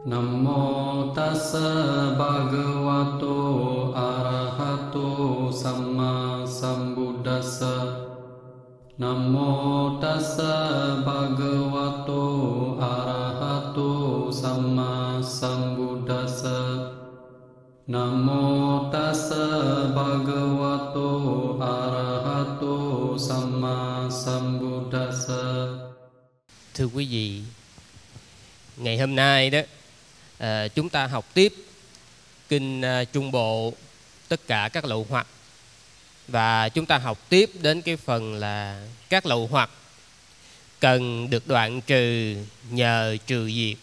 Nam mô tassa bhagavato arahato samma sambuddhassa. Nam mô tassa bhagavato arahato samma sambuddhassa. Nam mô tassa bhagavato arahato samma sambuddhassa. Thưa quý vị, ngày hôm nay đó chúng ta học tiếp kinh Trung Bộ, tất cả các lậu hoặc, và chúng ta học tiếp đến cái phần là các lậu hoặc cần được đoạn trừ nhờ trừ diệt.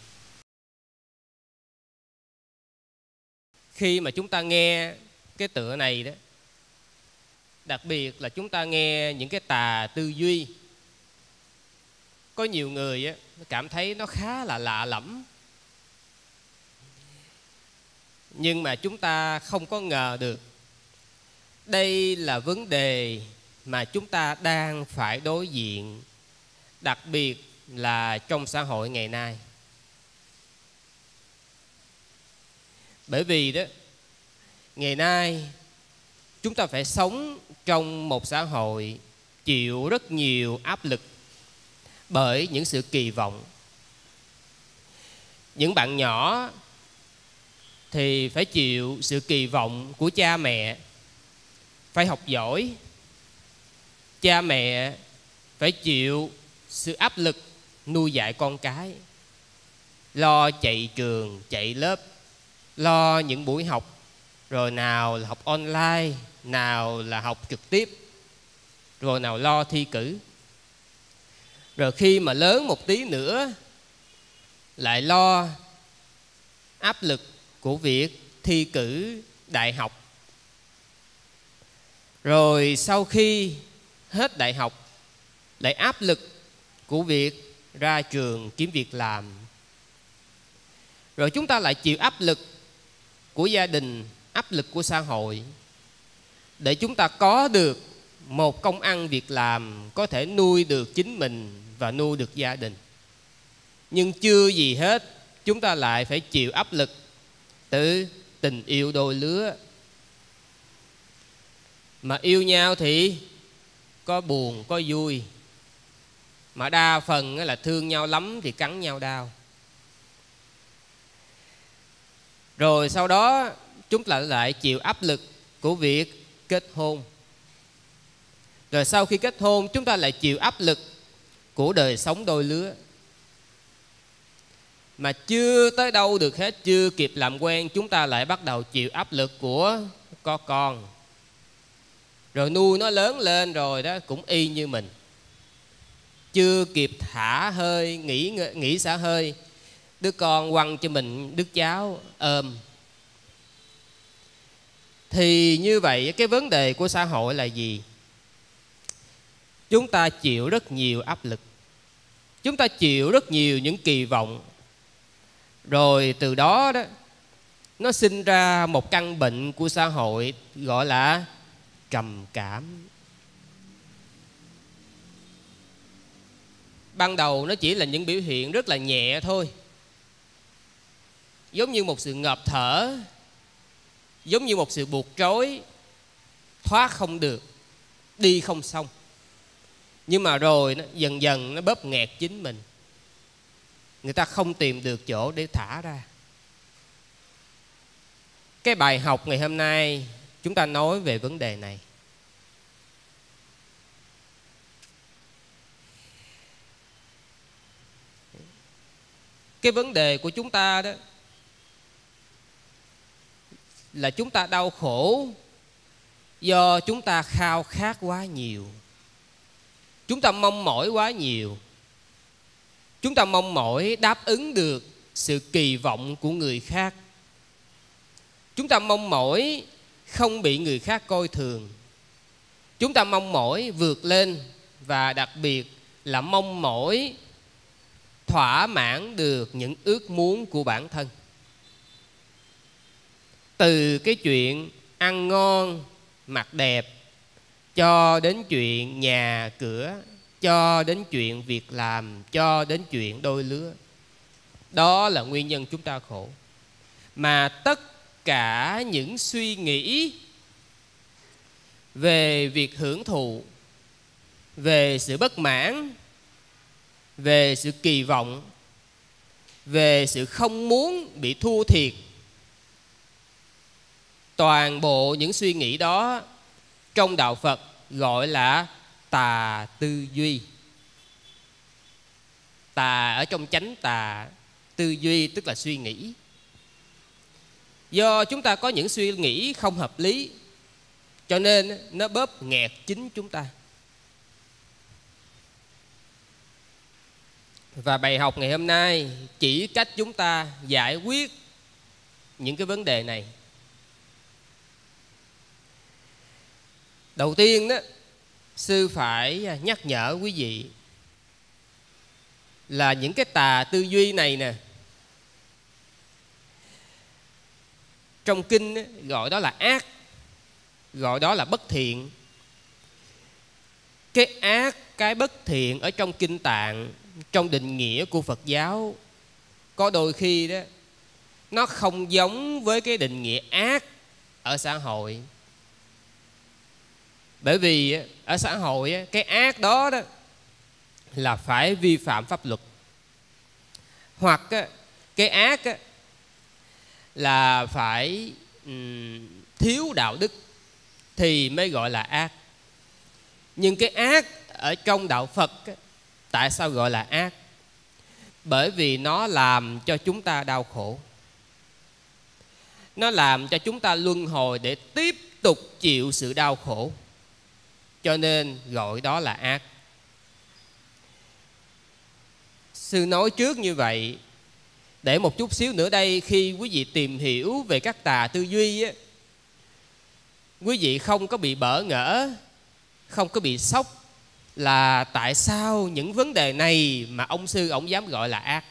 Khi mà chúng ta nghe cái tựa này đó, đặc biệt là chúng ta nghe những cái tà tư duy, có nhiều người á cảm thấy nó khá là lạ lẫm, nhưng mà chúng ta không có ngờ được đây là vấn đề mà chúng ta đang phải đối diện, đặc biệt là trong xã hội ngày nay. Bởi vì đó, ngày nay chúng ta phải sống trong một xã hội chịu rất nhiều áp lực bởi những sự kỳ vọng. Những bạn nhỏ thì phải chịu sự kỳ vọng của cha mẹ phải học giỏi. Cha mẹ phải chịu sự áp lực nuôi dạy con cái, lo chạy trường, chạy lớp, lo những buổi học, rồi nào là học online, nào là học trực tiếp, rồi nào lo thi cử. Rồi khi mà lớn một tí nữa lại lo áp lực của việc thi cử đại học. Rồi sau khi hết đại học lại áp lực của việc ra trường kiếm việc làm. Rồi chúng ta lại chịu áp lực của gia đình, áp lực của xã hội, để chúng ta có được một công ăn việc làm có thể nuôi được chính mình và nuôi được gia đình. Nhưng chưa gì hết, chúng ta lại phải chịu áp lực từ tình yêu đôi lứa. Mà yêu nhau thì có buồn, có vui, mà đa phần là thương nhau lắm thì cắn nhau đau. Rồi sau đó chúng ta lại chịu áp lực của việc kết hôn. Rồi sau khi kết hôn, chúng ta lại chịu áp lực của đời sống đôi lứa. Mà chưa tới đâu được hết, chưa kịp làm quen, chúng ta lại bắt đầu chịu áp lực của có con. Rồi nuôi nó lớn lên rồi đó, cũng y như mình. Chưa kịp thả hơi, nghỉ xả hơi, đứa con quăng cho mình đứa cháu ôm. Thì như vậy cái vấn đề của xã hội là gì? Chúng ta chịu rất nhiều áp lực, chúng ta chịu rất nhiều những kỳ vọng. Rồi từ đó đó, nó sinh ra một căn bệnh của xã hội gọi là trầm cảm. Ban đầu nó chỉ là những biểu hiện rất là nhẹ thôi, giống như một sự ngợp thở, giống như một sự buộc trói, thoát không được, đi không xong. Nhưng mà rồi nó dần dần nó bóp nghẹt chính mình. Người ta không tìm được chỗ để thả ra. Cái bài học ngày hôm nay chúng ta nói về vấn đề này. Cái vấn đề của chúng ta đó là chúng ta đau khổ do chúng ta khao khát quá nhiều. Chúng ta mong mỏi quá nhiều. Chúng ta mong mỏi đáp ứng được sự kỳ vọng của người khác. Chúng ta mong mỏi không bị người khác coi thường. Chúng ta mong mỏi vượt lên, và đặc biệt là mong mỏi thỏa mãn được những ước muốn của bản thân. Từ cái chuyện ăn ngon, mặc đẹp, cho đến chuyện nhà cửa, cho đến chuyện việc làm, cho đến chuyện đôi lứa. Đó là nguyên nhân chúng ta khổ. Mà tất cả những suy nghĩ về việc hưởng thụ, về sự bất mãn, về sự kỳ vọng, về sự không muốn bị thua thiệt, toàn bộ những suy nghĩ đó trong đạo Phật gọi là tà tư duy. Tà ở trong chánh tà, tư duy tức là suy nghĩ. Do chúng ta có những suy nghĩ không hợp lý, cho nên nó bóp nghẹt chính chúng ta. Và bài học ngày hôm nay chỉ cách chúng ta giải quyết những cái vấn đề này. Đầu tiên đó, sư phải nhắc nhở quý vị là những cái tà tư duy này nè, trong kinh gọi đó là ác, gọi đó là bất thiện. Cái ác, cái bất thiện ở trong kinh Tạng, trong định nghĩa của Phật giáo, có đôi khi đó nó không giống với cái định nghĩa ác ở xã hội. Bởi vì ở xã hội cái ác đó là phải vi phạm pháp luật, hoặc cái ác là phải thiếu đạo đức thì mới gọi là ác. Nhưng cái ác ở trong đạo Phật tại sao gọi là ác? Bởi vì nó làm cho chúng ta đau khổ, nó làm cho chúng ta luân hồi để tiếp tục chịu sự đau khổ, cho nên gọi đó là ác. Sư nói trước như vậy để một chút xíu nữa đây, khi quý vị tìm hiểu về các tà tư duy, quý vị không có bị bỡ ngỡ, không có bị sốc là tại sao những vấn đề này mà ông sư ổng dám gọi là ác.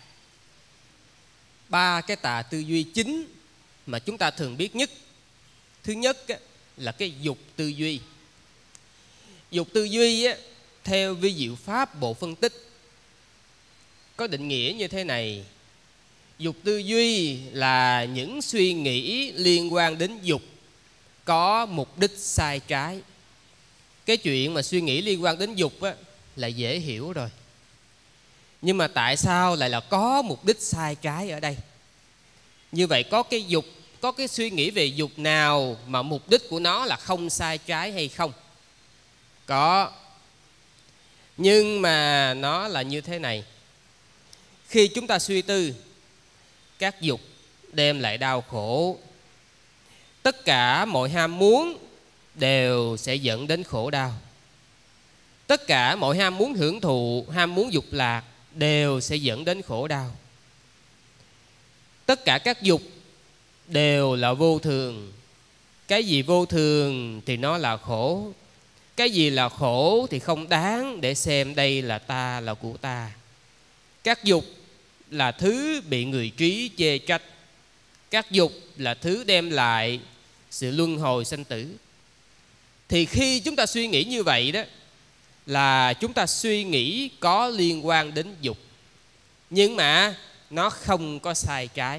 3 cái tà tư duy chính mà chúng ta thường biết nhất. Thứ nhất là cái dục tư duy. Dục tư duy theo vi diệu pháp bộ phân tích có định nghĩa như thế này: dục tư duy là những suy nghĩ liên quan đến dục có mục đích sai trái. Cái chuyện mà suy nghĩ liên quan đến dục là dễ hiểu rồi. Nhưng mà tại sao lại là có mục đích sai trái ở đây? Như vậy có cái dục, có cái suy nghĩ về dục nào mà mục đích của nó là không sai trái hay không? Có. Nhưng mà nó là như thế này: khi chúng ta suy tư, các dục đem lại đau khổ. Tất cả mọi ham muốn đều sẽ dẫn đến khổ đau. Tất cả mọi ham muốn hưởng thụ, ham muốn dục lạc đều sẽ dẫn đến khổ đau. Tất cả các dục đều là vô thường. Cái gì vô thường thì nó là khổ. Cái gì là khổ thì không đáng để xem đây là ta, là của ta. Các dục là thứ bị người trí chê trách. Các dục là thứ đem lại sự luân hồi sanh tử. Thì khi chúng ta suy nghĩ như vậy đó, là chúng ta suy nghĩ có liên quan đến dục, nhưng mà nó không có sai trái.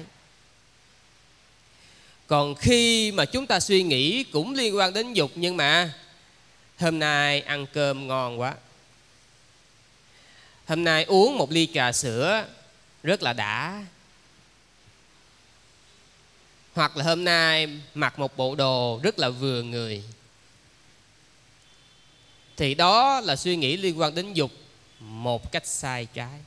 Còn khi mà chúng ta suy nghĩ cũng liên quan đến dục, nhưng mà hôm nay ăn cơm ngon quá, hôm nay uống một ly trà sữa rất là đã, hoặc là hôm nay mặc một bộ đồ rất là vừa người, thì đó là suy nghĩ liên quan đến dục một cách sai trái.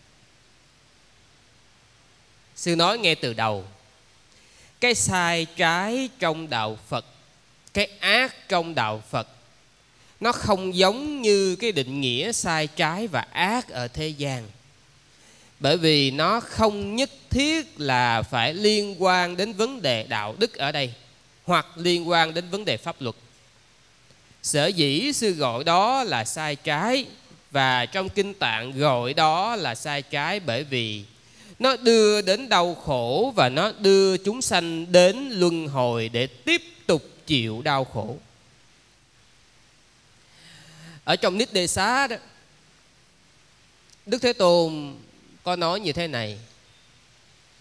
Sư nói ngay từ đầu, cái sai trái trong đạo Phật, cái ác trong đạo Phật, nó không giống như cái định nghĩa sai trái và ác ở thế gian. Bởi vì nó không nhất thiết là phải liên quan đến vấn đề đạo đức ở đây, hoặc liên quan đến vấn đề pháp luật. Sở dĩ sư gọi đó là sai trái, và trong kinh Tạng gọi đó là sai trái, bởi vì nó đưa đến đau khổ và nó đưa chúng sanh đến luân hồi để tiếp tục chịu đau khổ. Ở trong Niết Đề Xá đó, Đức Thế Tôn có nói như thế này: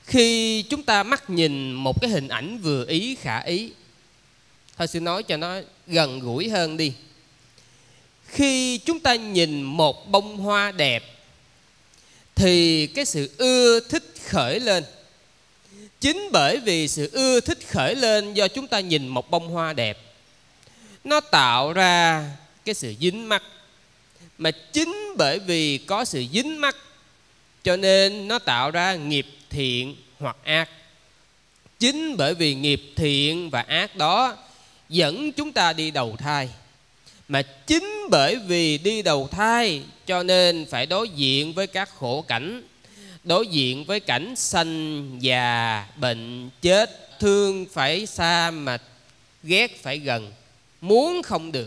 Khi chúng ta mắt nhìn một cái hình ảnh vừa ý khả ý, thôi xin nói cho nó gần gũi hơn đi. Khi chúng ta nhìn một bông hoa đẹp thì cái sự ưa thích khởi lên. Chính bởi vì sự ưa thích khởi lên do chúng ta nhìn một bông hoa đẹp, nó tạo ra cái sự dính mắc. Mà chính bởi vì có sự dính mắc cho nên nó tạo ra nghiệp thiện hoặc ác. Chính bởi vì nghiệp thiện và ác đó dẫn chúng ta đi đầu thai. Mà chính bởi vì đi đầu thai cho nên phải đối diện với các khổ cảnh, đối diện với cảnh sanh, già, bệnh, chết, thương phải xa mà ghét phải gần, muốn không được.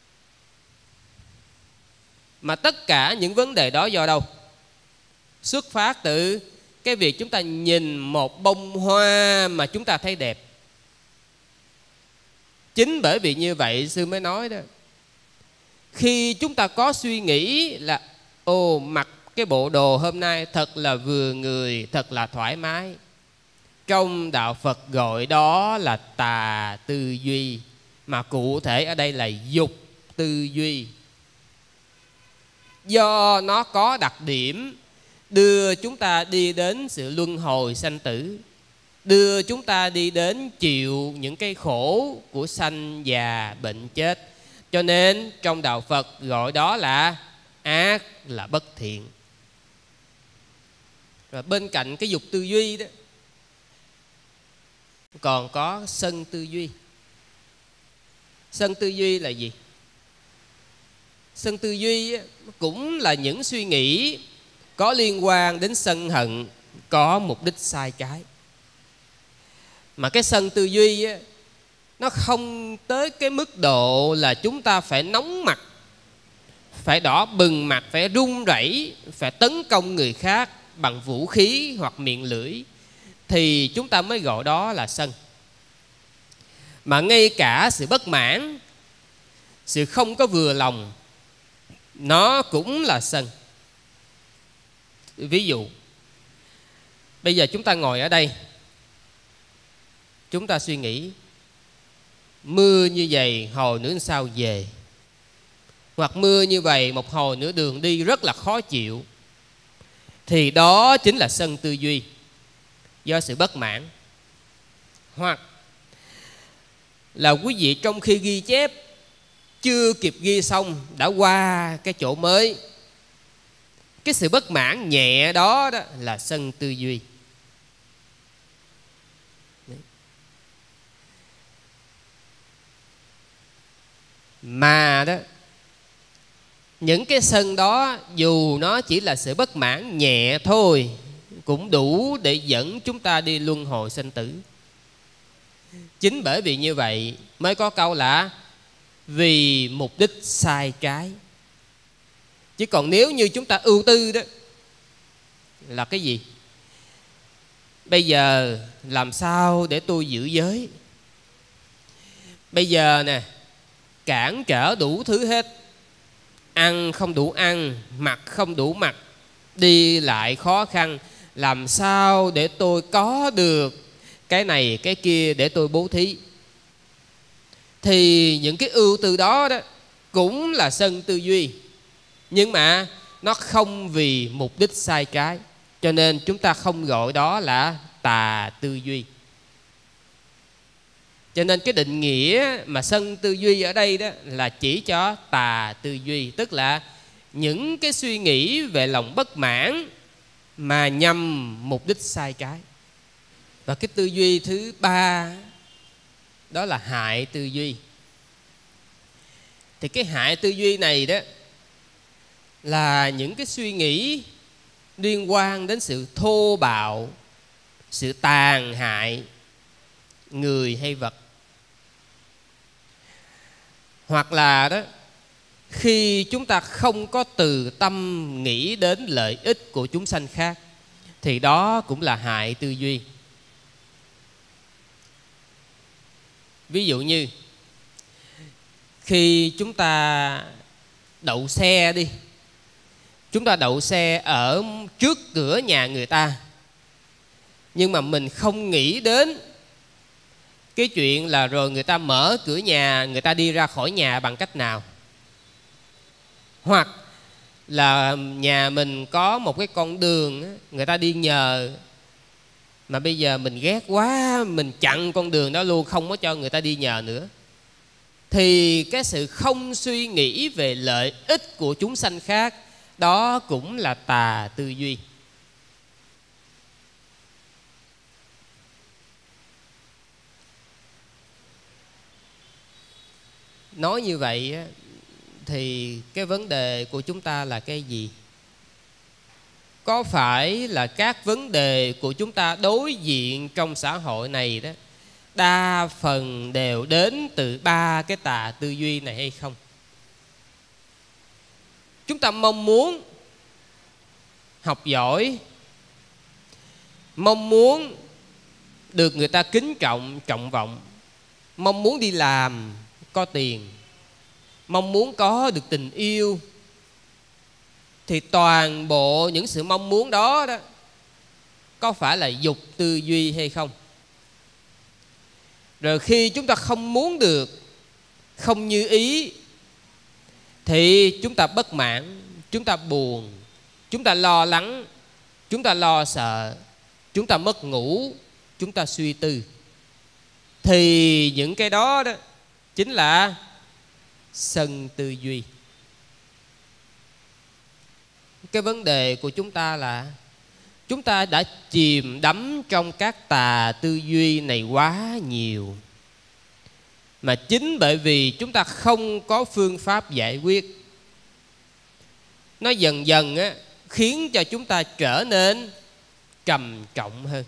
Mà tất cả những vấn đề đó do đâu? Xuất phát từ cái việc chúng ta nhìn một bông hoa mà chúng ta thấy đẹp. Chính bởi vì như vậy sư mới nói đó, khi chúng ta có suy nghĩ là ồ, mặc cái bộ đồ hôm nay thật là vừa người, thật là thoải mái, trong đạo Phật gọi đó là tà tư duy, mà cụ thể ở đây là dục tư duy. Do nó có đặc điểm đưa chúng ta đi đến sự luân hồi sanh tử, đưa chúng ta đi đến chịu những cái khổ của sanh, già, bệnh, chết. Cho nên trong đạo Phật gọi đó là ác, là bất thiện. Rồi bên cạnh cái dục tư duy đó còn có sân tư duy. Sân tư duy là gì? Sân tư duy cũng là những suy nghĩ có liên quan đến sân hận, có mục đích sai trái. Mà cái sân tư duy nó không tới cái mức độ là chúng ta phải nóng mặt, phải đỏ bừng mặt, phải run rẩy, phải tấn công người khác bằng vũ khí hoặc miệng lưỡi thì chúng ta mới gọi đó là sân. Mà ngay cả sự bất mãn, sự không có vừa lòng, nó cũng là sân. Ví dụ, bây giờ chúng ta ngồi ở đây, chúng ta suy nghĩ mưa như vậy hồi nữa sao về, hoặc mưa như vậy một hồi nữa đường đi rất là khó chịu, thì đó chính là sân tư duy do sự bất mãn. Hoặc là quý vị trong khi ghi chép chưa kịp ghi xong đã qua cái chỗ mới, cái sự bất mãn nhẹ đó, đó là sân tư duy. Mà đó, những cái sân đó dù nó chỉ là sự bất mãn nhẹ thôi cũng đủ để dẫn chúng ta đi luân hồi sanh tử. Chính bởi vì như vậy mới có câu là vì mục đích sai trái. Chứ còn nếu như chúng ta ưu tư đó là cái gì? Bây giờ làm sao để tôi giữ giới? Bây giờ nè, cản trở đủ thứ hết. Ăn không đủ ăn, mặc không đủ mặc, đi lại khó khăn. Làm sao để tôi có được cái này cái kia để tôi bố thí? Thì những cái ưu tư đó đó cũng là sân tư duy, nhưng mà nó không vì mục đích sai trái, cho nên chúng ta không gọi đó là tà tư duy. Cho nên cái định nghĩa mà sân tư duy ở đây đó là chỉ cho tà tư duy, tức là những cái suy nghĩ về lòng bất mãn mà nhằm mục đích sai trái. Và cái tư duy thứ ba đó là hại tư duy. Thì cái hại tư duy này đó là những cái suy nghĩ liên quan đến sự thô bạo, sự tàn hại người hay vật. Hoặc là đó, khi chúng ta không có từ tâm nghĩ đến lợi ích của chúng sanh khác thì đó cũng là hại tư duy. Ví dụ như khi chúng ta đậu xe đi, chúng ta đậu xe ở trước cửa nhà người ta, Nhưng mà mình không nghĩ đến cái chuyện là rồi người ta mở cửa nhà, người ta đi ra khỏi nhà bằng cách nào. Hoặc là nhà mình có một cái con đường người ta đi nhờ, mà bây giờ mình ghét quá, mình chặn con đường đó luôn, không có cho người ta đi nhờ nữa. Thì cái sự không suy nghĩ về lợi ích của chúng sanh khác, đó cũng là tà tư duy. Nói như vậy thì cái vấn đề của chúng ta là cái gì? Có phải là các vấn đề của chúng ta đối diện trong xã hội này đó đa phần đều đến từ ba cái tà tư duy này hay không? Chúng ta mong muốn học giỏi, mong muốn được người ta kính trọng, trọng vọng, mong muốn đi làm có tiền, mong muốn có được tình yêu, thì toàn bộ những sự mong muốn đó có phải là dục tư duy hay không? Rồi khi chúng ta không muốn được, không như ý, thì chúng ta bất mãn, chúng ta buồn, chúng ta lo lắng, chúng ta lo sợ, chúng ta mất ngủ, chúng ta suy tư. Thì những cái đó chính là sân tư duy. Cái vấn đề của chúng ta là chúng ta đã chìm đắm trong các tà tư duy này quá nhiều, mà chính bởi vì chúng ta không có phương pháp giải quyết, nó dần dần khiến cho chúng ta trở nên trầm trọng hơn.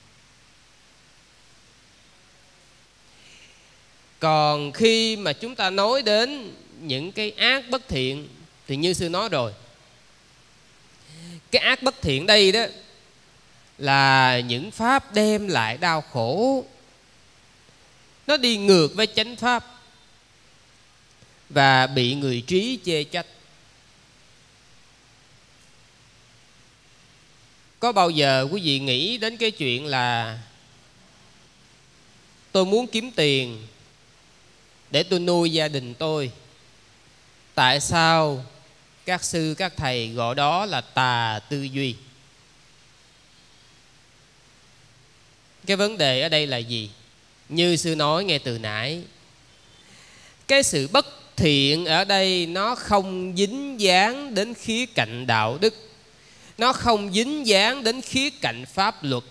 Còn khi mà chúng ta nói đến những cái ác bất thiện thì như sư nói rồi, cái ác bất thiện đây đó là những pháp đem lại đau khổ, nó đi ngược với chánh pháp và bị người trí chê trách. Có bao giờ quý vị nghĩ đến cái chuyện là tôi muốn kiếm tiền để tôi nuôi gia đình tôi, tại sao các sư các thầy gọi đó là tà tư duy? Cái vấn đề ở đây là gì? Như sư nói ngay từ nãy, cái sự bất thiện ở đây nó không dính dáng đến khía cạnh đạo đức, nó không dính dáng đến khía cạnh pháp luật,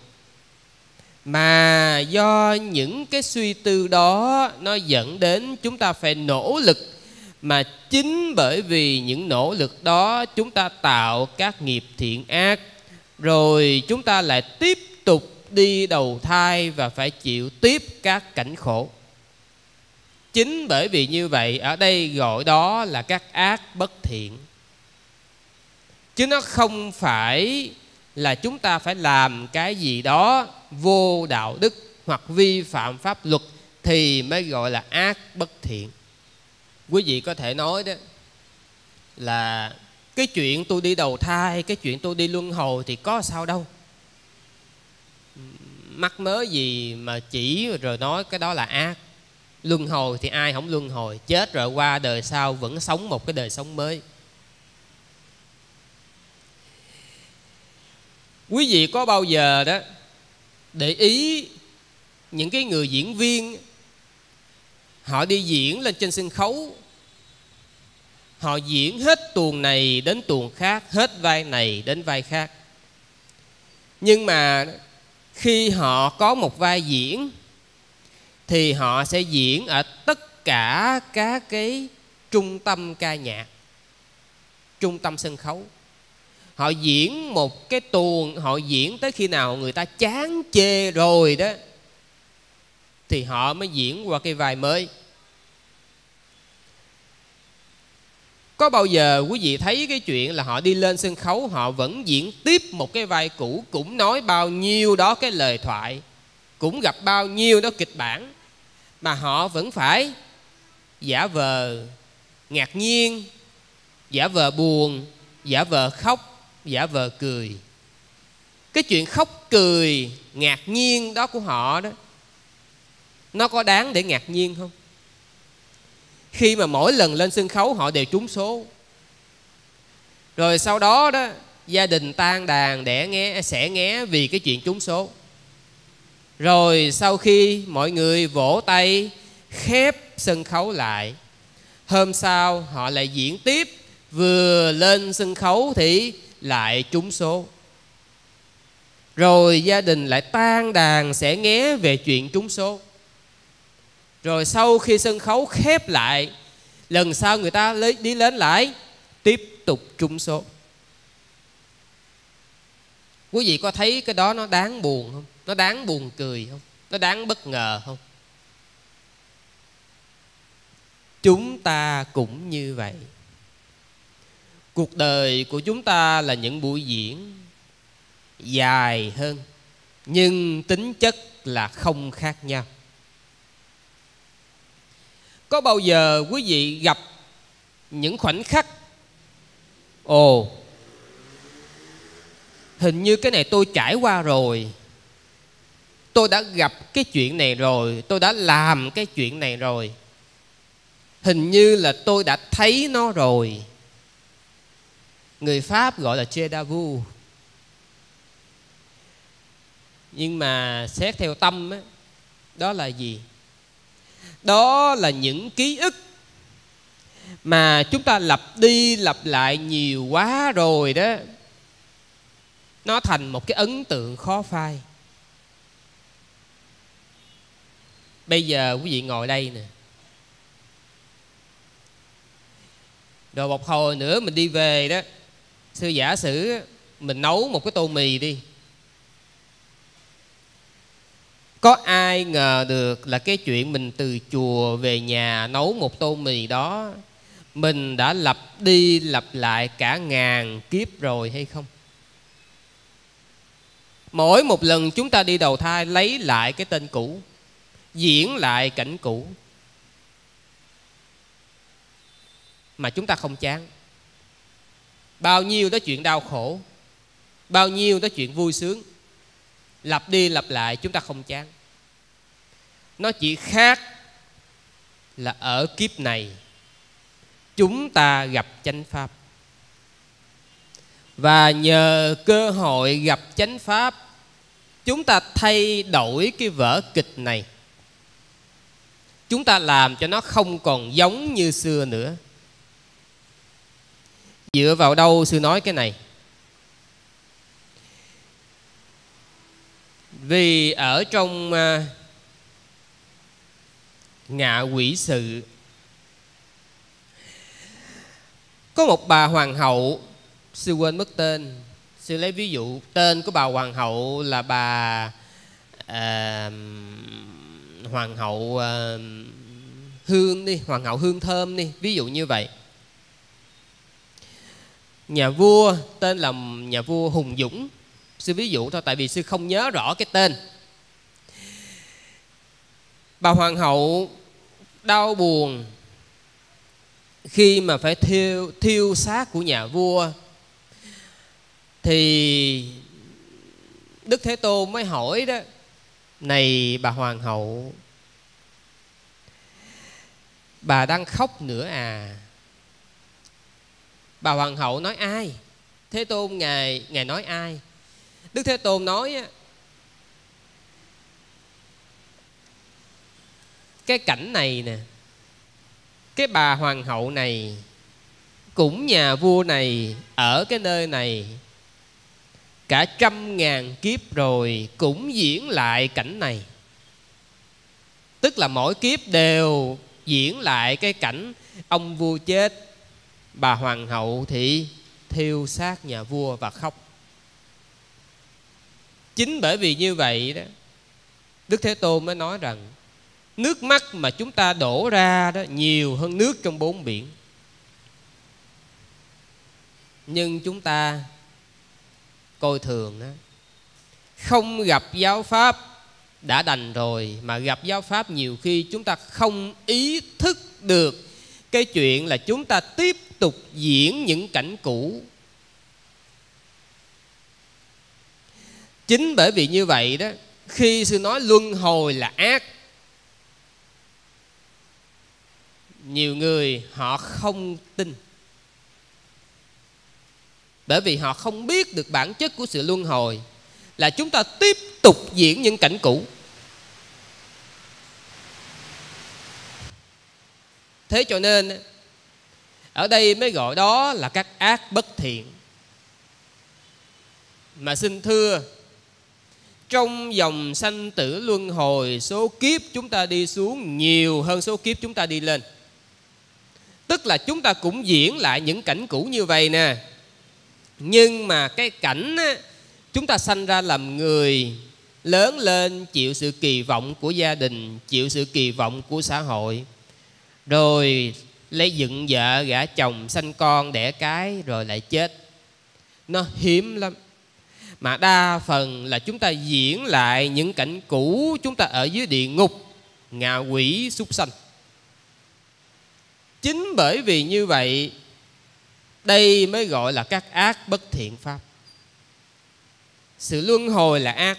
mà do những cái suy tư đó nó dẫn đến chúng ta phải nỗ lực. Mà chính bởi vì những nỗ lực đó chúng ta tạo các nghiệp thiện ác, rồi chúng ta lại tiếp tục đi đầu thai và phải chịu tiếp các cảnh khổ. Chính bởi vì như vậy, ở đây gọi đó là các ác bất thiện, chứ nó không phải là chúng ta phải làm cái gì đó vô đạo đức hoặc vi phạm pháp luật thì mới gọi là ác bất thiện. Quý vị có thể nói đó là cái chuyện tôi đi đầu thai, cái chuyện tôi đi luân hồi thì có sao đâu, mắc mớ gì mà chỉ rồi nói cái đó là ác. Luân hồi thì ai không luân hồi, chết rồi qua đời sau vẫn sống một cái đời sống mới. Quý vị có bao giờ đó để ý những cái người diễn viên, họ đi diễn lên trên sân khấu, họ diễn hết tuồng này đến tuồng khác, hết vai này đến vai khác, nhưng mà khi họ có một vai diễn thì họ sẽ diễn ở tất cả các cái trung tâm ca nhạc, trung tâm sân khấu. Họ diễn một cái tuồng, họ diễn tới khi nào người ta chán chê rồi đó thì họ mới diễn qua cái vai mới. Có bao giờ quý vị thấy cái chuyện là họ đi lên sân khấu, họ vẫn diễn tiếp một cái vai cũ, cũng nói bao nhiêu đó cái lời thoại, cũng gặp bao nhiêu đó kịch bản, mà họ vẫn phải giả vờ ngạc nhiên, giả vờ buồn, giả vờ khóc, giả vờ cười. cái chuyện khóc cười ngạc nhiên đó của họ đó, nó có đáng để ngạc nhiên không? Khi mà mỗi lần lên sân khấu họ đều trúng số, rồi sau đó đó gia đình tan đàn xẻ nghé vì cái chuyện trúng số. Rồi sau khi mọi người vỗ tay khép sân khấu lại, hôm sau họ lại diễn tiếp, vừa lên sân khấu thì lại trúng số. Rồi gia đình lại tan đàn xẻ nghé về chuyện trúng số. Rồi sau khi sân khấu khép lại, lần sau người ta đi lên lại tiếp tục trúng số. Quý vị có thấy cái đó nó đáng buồn không? Nó đáng buồn cười không? Nó đáng bất ngờ không? Chúng ta cũng như vậy. Cuộc đời của chúng ta là những buổi diễn dài hơn, nhưng tính chất là không khác nhau. Có bao giờ quý vị gặp những khoảnh khắc hình như cái này tôi trải qua rồi, tôi đã gặp cái chuyện này rồi, tôi đã làm cái chuyện này rồi, hình như là tôi đã thấy nó rồi. Người Pháp gọi là déjà vu. Nhưng mà xét theo tâm á, đó là gì? Đó là những ký ức mà chúng ta lặp đi lặp lại nhiều quá rồi đó. Nó thành một cái ấn tượng khó phai. Bây giờ quý vị ngồi đây nè, rồi một hồi nữa mình đi về đó, sư giả sử mình nấu một cái tô mì đi. Có ai ngờ được là cái chuyện mình từ chùa về nhà nấu một tô mì đó, mình đã lặp đi lặp lại cả ngàn kiếp rồi hay không? Mỗi một lần chúng ta đi đầu thai lấy lại cái tên cũ, diễn lại cảnh cũ, mà chúng ta không chán. Bao nhiêu đó chuyện đau khổ, bao nhiêu đó chuyện vui sướng, lặp đi lặp lại chúng ta không chán. Nó chỉ khác là ở kiếp này chúng ta gặp chánh pháp, và nhờ cơ hội gặp chánh pháp, chúng ta thay đổi cái vở kịch này. Chúng ta làm cho nó không còn giống như xưa nữa. Dựa vào đâu sư nói cái này? Vì ở trong Ngạ Quỷ Sự có một bà hoàng hậu, sư quên mất tên. Sư lấy ví dụ tên của bà hoàng hậu là bà hoàng hậu Hương đi, hoàng hậu Hương Thơm đi, ví dụ như vậy. Nhà vua tên là nhà vua Hùng Dũng. Sư ví dụ thôi, tại vì sư không nhớ rõ cái tên. Bà hoàng hậu đau buồn khi mà phải thiêu xác của nhà vua, thì Đức Thế Tôn mới hỏi đó: này bà hoàng hậu, bà đang khóc nữa à? Bà hoàng hậu nói ai? Thế Tôn ngài nói ai? Đức Thế Tôn nói cái cảnh này nè, cái bà hoàng hậu này cũng nhà vua này ở cái nơi này cả 100.000 kiếp rồi, cũng diễn lại cảnh này. Tức là mỗi kiếp đều diễn lại cái cảnh ông vua chết, bà hoàng hậu thì thiêu xác nhà vua và khóc. Chính bởi vì như vậy đó, Đức Thế Tôn mới nói rằng nước mắt mà chúng ta đổ ra đó nhiều hơn nước trong 4 biển. Nhưng chúng ta coi thường đó, không gặp giáo pháp đã đành rồi, mà gặp giáo pháp nhiều khi chúng ta không ý thức được cái chuyện là chúng ta tiếp tục diễn những cảnh cũ. Chính bởi vì như vậy đó, khi sư nói luân hồi là ác, nhiều người họ không tin. Bởi vì họ không biết được bản chất của sự luân hồi là chúng ta tiếp tục diễn những cảnh cũ. Thế cho nên ở đây mới gọi đó là các ác bất thiện. Mà xin thưa, trong dòng sanh tử luân hồi, số kiếp chúng ta đi xuống nhiều hơn số kiếp chúng ta đi lên. Tức là chúng ta cũng diễn lại những cảnh cũ như vậy nè. Nhưng mà cái cảnh á, chúng ta sanh ra làm người, lớn lên chịu sự kỳ vọng của gia đình, chịu sự kỳ vọng của xã hội, rồi lấy dựng vợ gả chồng, sanh con đẻ cái, rồi lại chết. Nó hiếm lắm. Mà đa phần là chúng ta diễn lại những cảnh cũ chúng ta ở dưới địa ngục, ngạ quỷ, súc sanh. Chính bởi vì như vậy, đây mới gọi là các ác bất thiện pháp. Sự luân hồi là ác.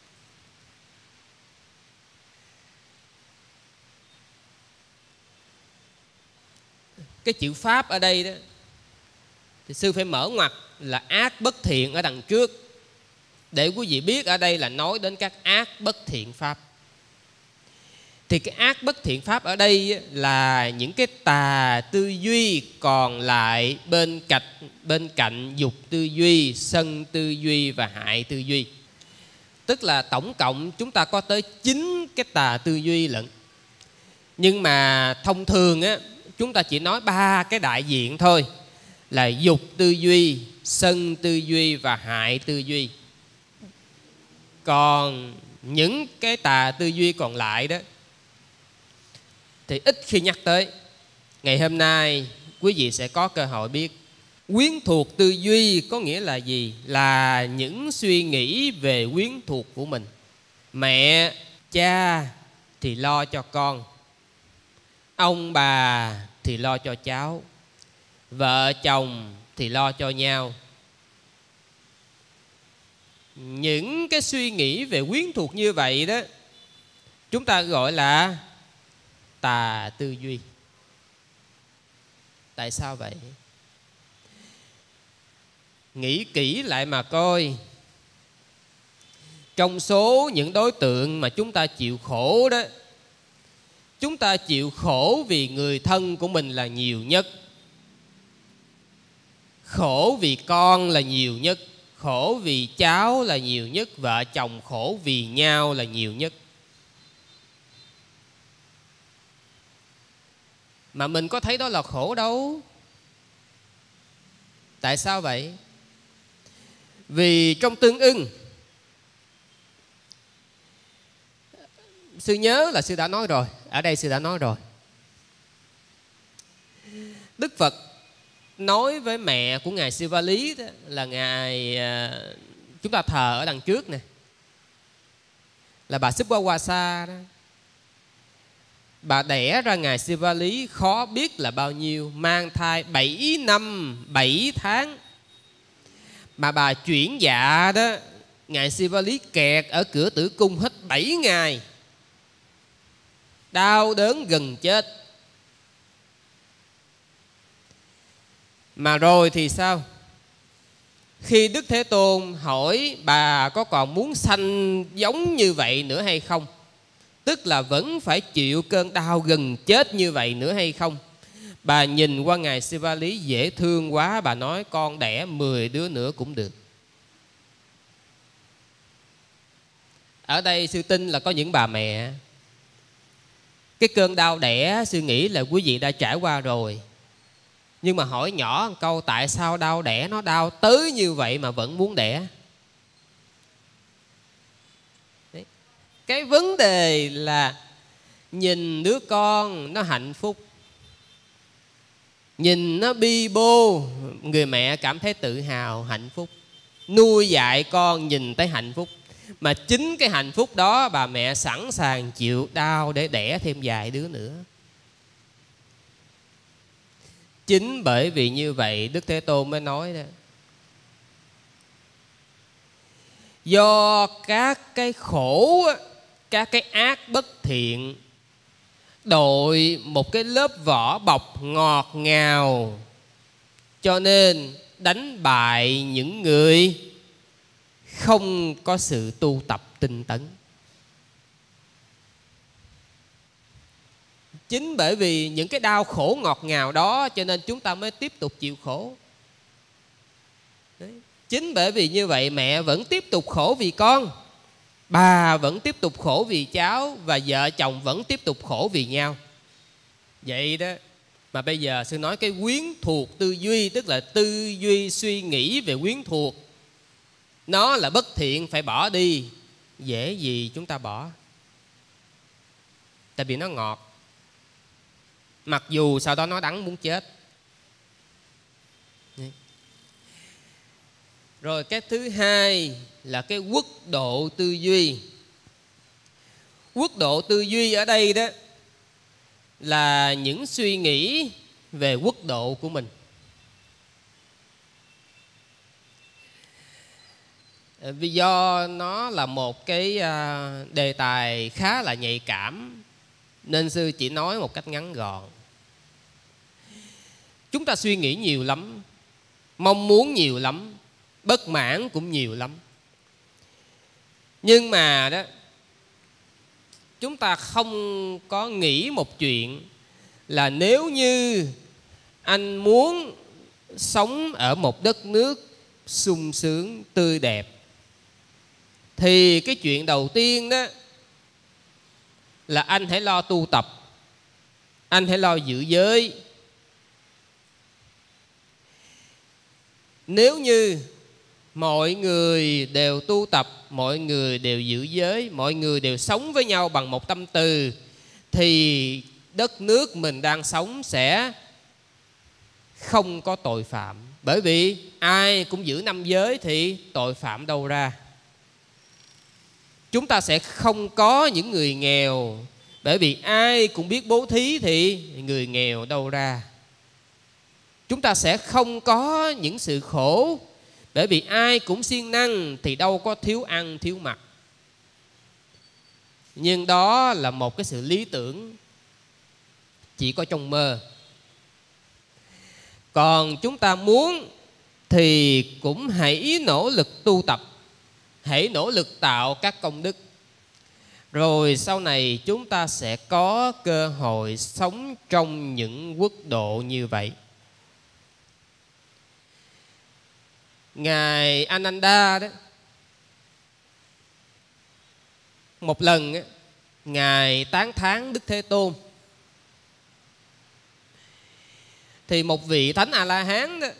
Cái chữ pháp ở đây đó thì sư phải mở ngoặc là ác bất thiện ở đằng trước, để quý vị biết ở đây là nói đến các ác bất thiện pháp. Thì cái ác bất thiện pháp ở đây là những cái tà tư duy còn lại bên cạnh dục tư duy, sân tư duy và hại tư duy. Tức là tổng cộng chúng ta có tới 9 cái tà tư duy lận. Nhưng mà thông thường á, chúng ta chỉ nói 3 cái đại diện thôi, là dục tư duy, sân tư duy và hại tư duy. Còn những cái tà tư duy còn lại đó thì ít khi nhắc tới. Ngày hôm nay quý vị sẽ có cơ hội biết. Quyến thuộc tư duy có nghĩa là gì? Là những suy nghĩ về quyến thuộc của mình. Mẹ, cha thì lo cho con, ông bà thì lo cho cháu, vợ chồng thì lo cho nhau. Những cái suy nghĩ về quyến thuộc như vậy đó, chúng ta gọi là tà tư duy. Tại sao vậy? Nghĩ kỹ lại mà coi. Trong số những đối tượng mà chúng ta chịu khổ đó, chúng ta chịu khổ vì người thân của mình là nhiều nhất, khổ vì con là nhiều nhất, khổ vì cháu là nhiều nhất, vợ chồng khổ vì nhau là nhiều nhất. Mà mình có thấy đó là khổ đâu. Tại sao vậy? Vì trong tương ưng, sư nhớ là sư đã nói rồi, ở đây sư đã nói rồi. Đức Phật nói với mẹ của Ngài Siva Lý đó, là Ngài chúng ta thờ ở đằng trước nè, là bà Subhawasa đó. Bà đẻ ra Ngài Siva Lý khó biết là bao nhiêu, mang thai 7 năm 7 tháng. Mà bà chuyển dạ đó, Ngài Siva Lý kẹt ở cửa tử cung hết 7 ngày, đau đớn gần chết. Mà rồi thì sao? Khi Đức Thế Tôn hỏi bà có còn muốn sanh giống như vậy nữa hay không, tức là vẫn phải chịu cơn đau gần chết như vậy nữa hay không, bà nhìn qua Ngài Siva Lý dễ thương quá, bà nói con đẻ 10 đứa nữa cũng được. Ở đây sư tin là có những bà mẹ, cái cơn đau đẻ sư nghĩ là quý vị đã trải qua rồi. Nhưng mà hỏi nhỏ một câu, tại sao đau đẻ nó đau tới như vậy mà vẫn muốn đẻ? Đấy. Cái vấn đề là nhìn đứa con nó hạnh phúc, nhìn nó bi bô, người mẹ cảm thấy tự hào, hạnh phúc. Nuôi dạy con nhìn thấy hạnh phúc. Mà chính cái hạnh phúc đó bà mẹ sẵn sàng chịu đau để đẻ thêm vài đứa nữa. Chính bởi vì như vậy Đức Thế Tôn mới nói đó, Do các cái khổ, các cái ác bất thiện đội một cái lớp vỏ bọc ngọt ngào, cho nên đánh bại những người không có sự tu tập tinh tấn. Chính bởi vì những cái đau khổ ngọt ngào đó cho nên chúng ta mới tiếp tục chịu khổ. Đấy. Chính bởi vì như vậy mẹ vẫn tiếp tục khổ vì con, bà vẫn tiếp tục khổ vì cháu, và vợ chồng vẫn tiếp tục khổ vì nhau. Vậy đó mà bây giờ sư nói cái quyến thuộc tư duy, tức là tư duy suy nghĩ về quyến thuộc, nó là bất thiện, phải bỏ đi. Dễ gì chúng ta bỏ, tại vì nó ngọt, mặc dù sau đó nó đắng muốn chết. Rồi cái thứ hai là cái quốc độ tư duy. Quốc độ tư duy ở đây đó là những suy nghĩ về quốc độ của mình. Vì do nó là một cái đề tài khá là nhạy cảm nên sư chỉ nói một cách ngắn gọn. Chúng ta suy nghĩ nhiều lắm, mong muốn nhiều lắm, bất mãn cũng nhiều lắm. Nhưng mà đó, chúng ta không có nghĩ một chuyện là nếu như anh muốn sống ở một đất nước sung sướng, tươi đẹp, thì cái chuyện đầu tiên đó là anh hãy lo tu tập, anh hãy lo giữ giới. Nếu như mọi người đều tu tập, mọi người đều giữ giới, mọi người đều sống với nhau bằng một tâm từ, thì đất nước mình đang sống sẽ không có tội phạm. Bởi vì ai cũng giữ 5 giới thì tội phạm đâu ra. Chúng ta sẽ không có những người nghèo, bởi vì ai cũng biết bố thí thì người nghèo đâu ra. Chúng ta sẽ không có những sự khổ, bởi vì ai cũng siêng năng thì đâu có thiếu ăn thiếu mặc. Nhưng đó là một cái sự lý tưởng chỉ có trong mơ. Còn chúng ta muốn thì cũng hãy nỗ lực tu tập, hãy nỗ lực tạo các công đức, rồi sau này chúng ta sẽ có cơ hội sống trong những quốc độ như vậy. Ngài Ananda đó, một lần Ngài tán thán Đức Thế Tôn. Thì một vị Thánh A-la-hán đó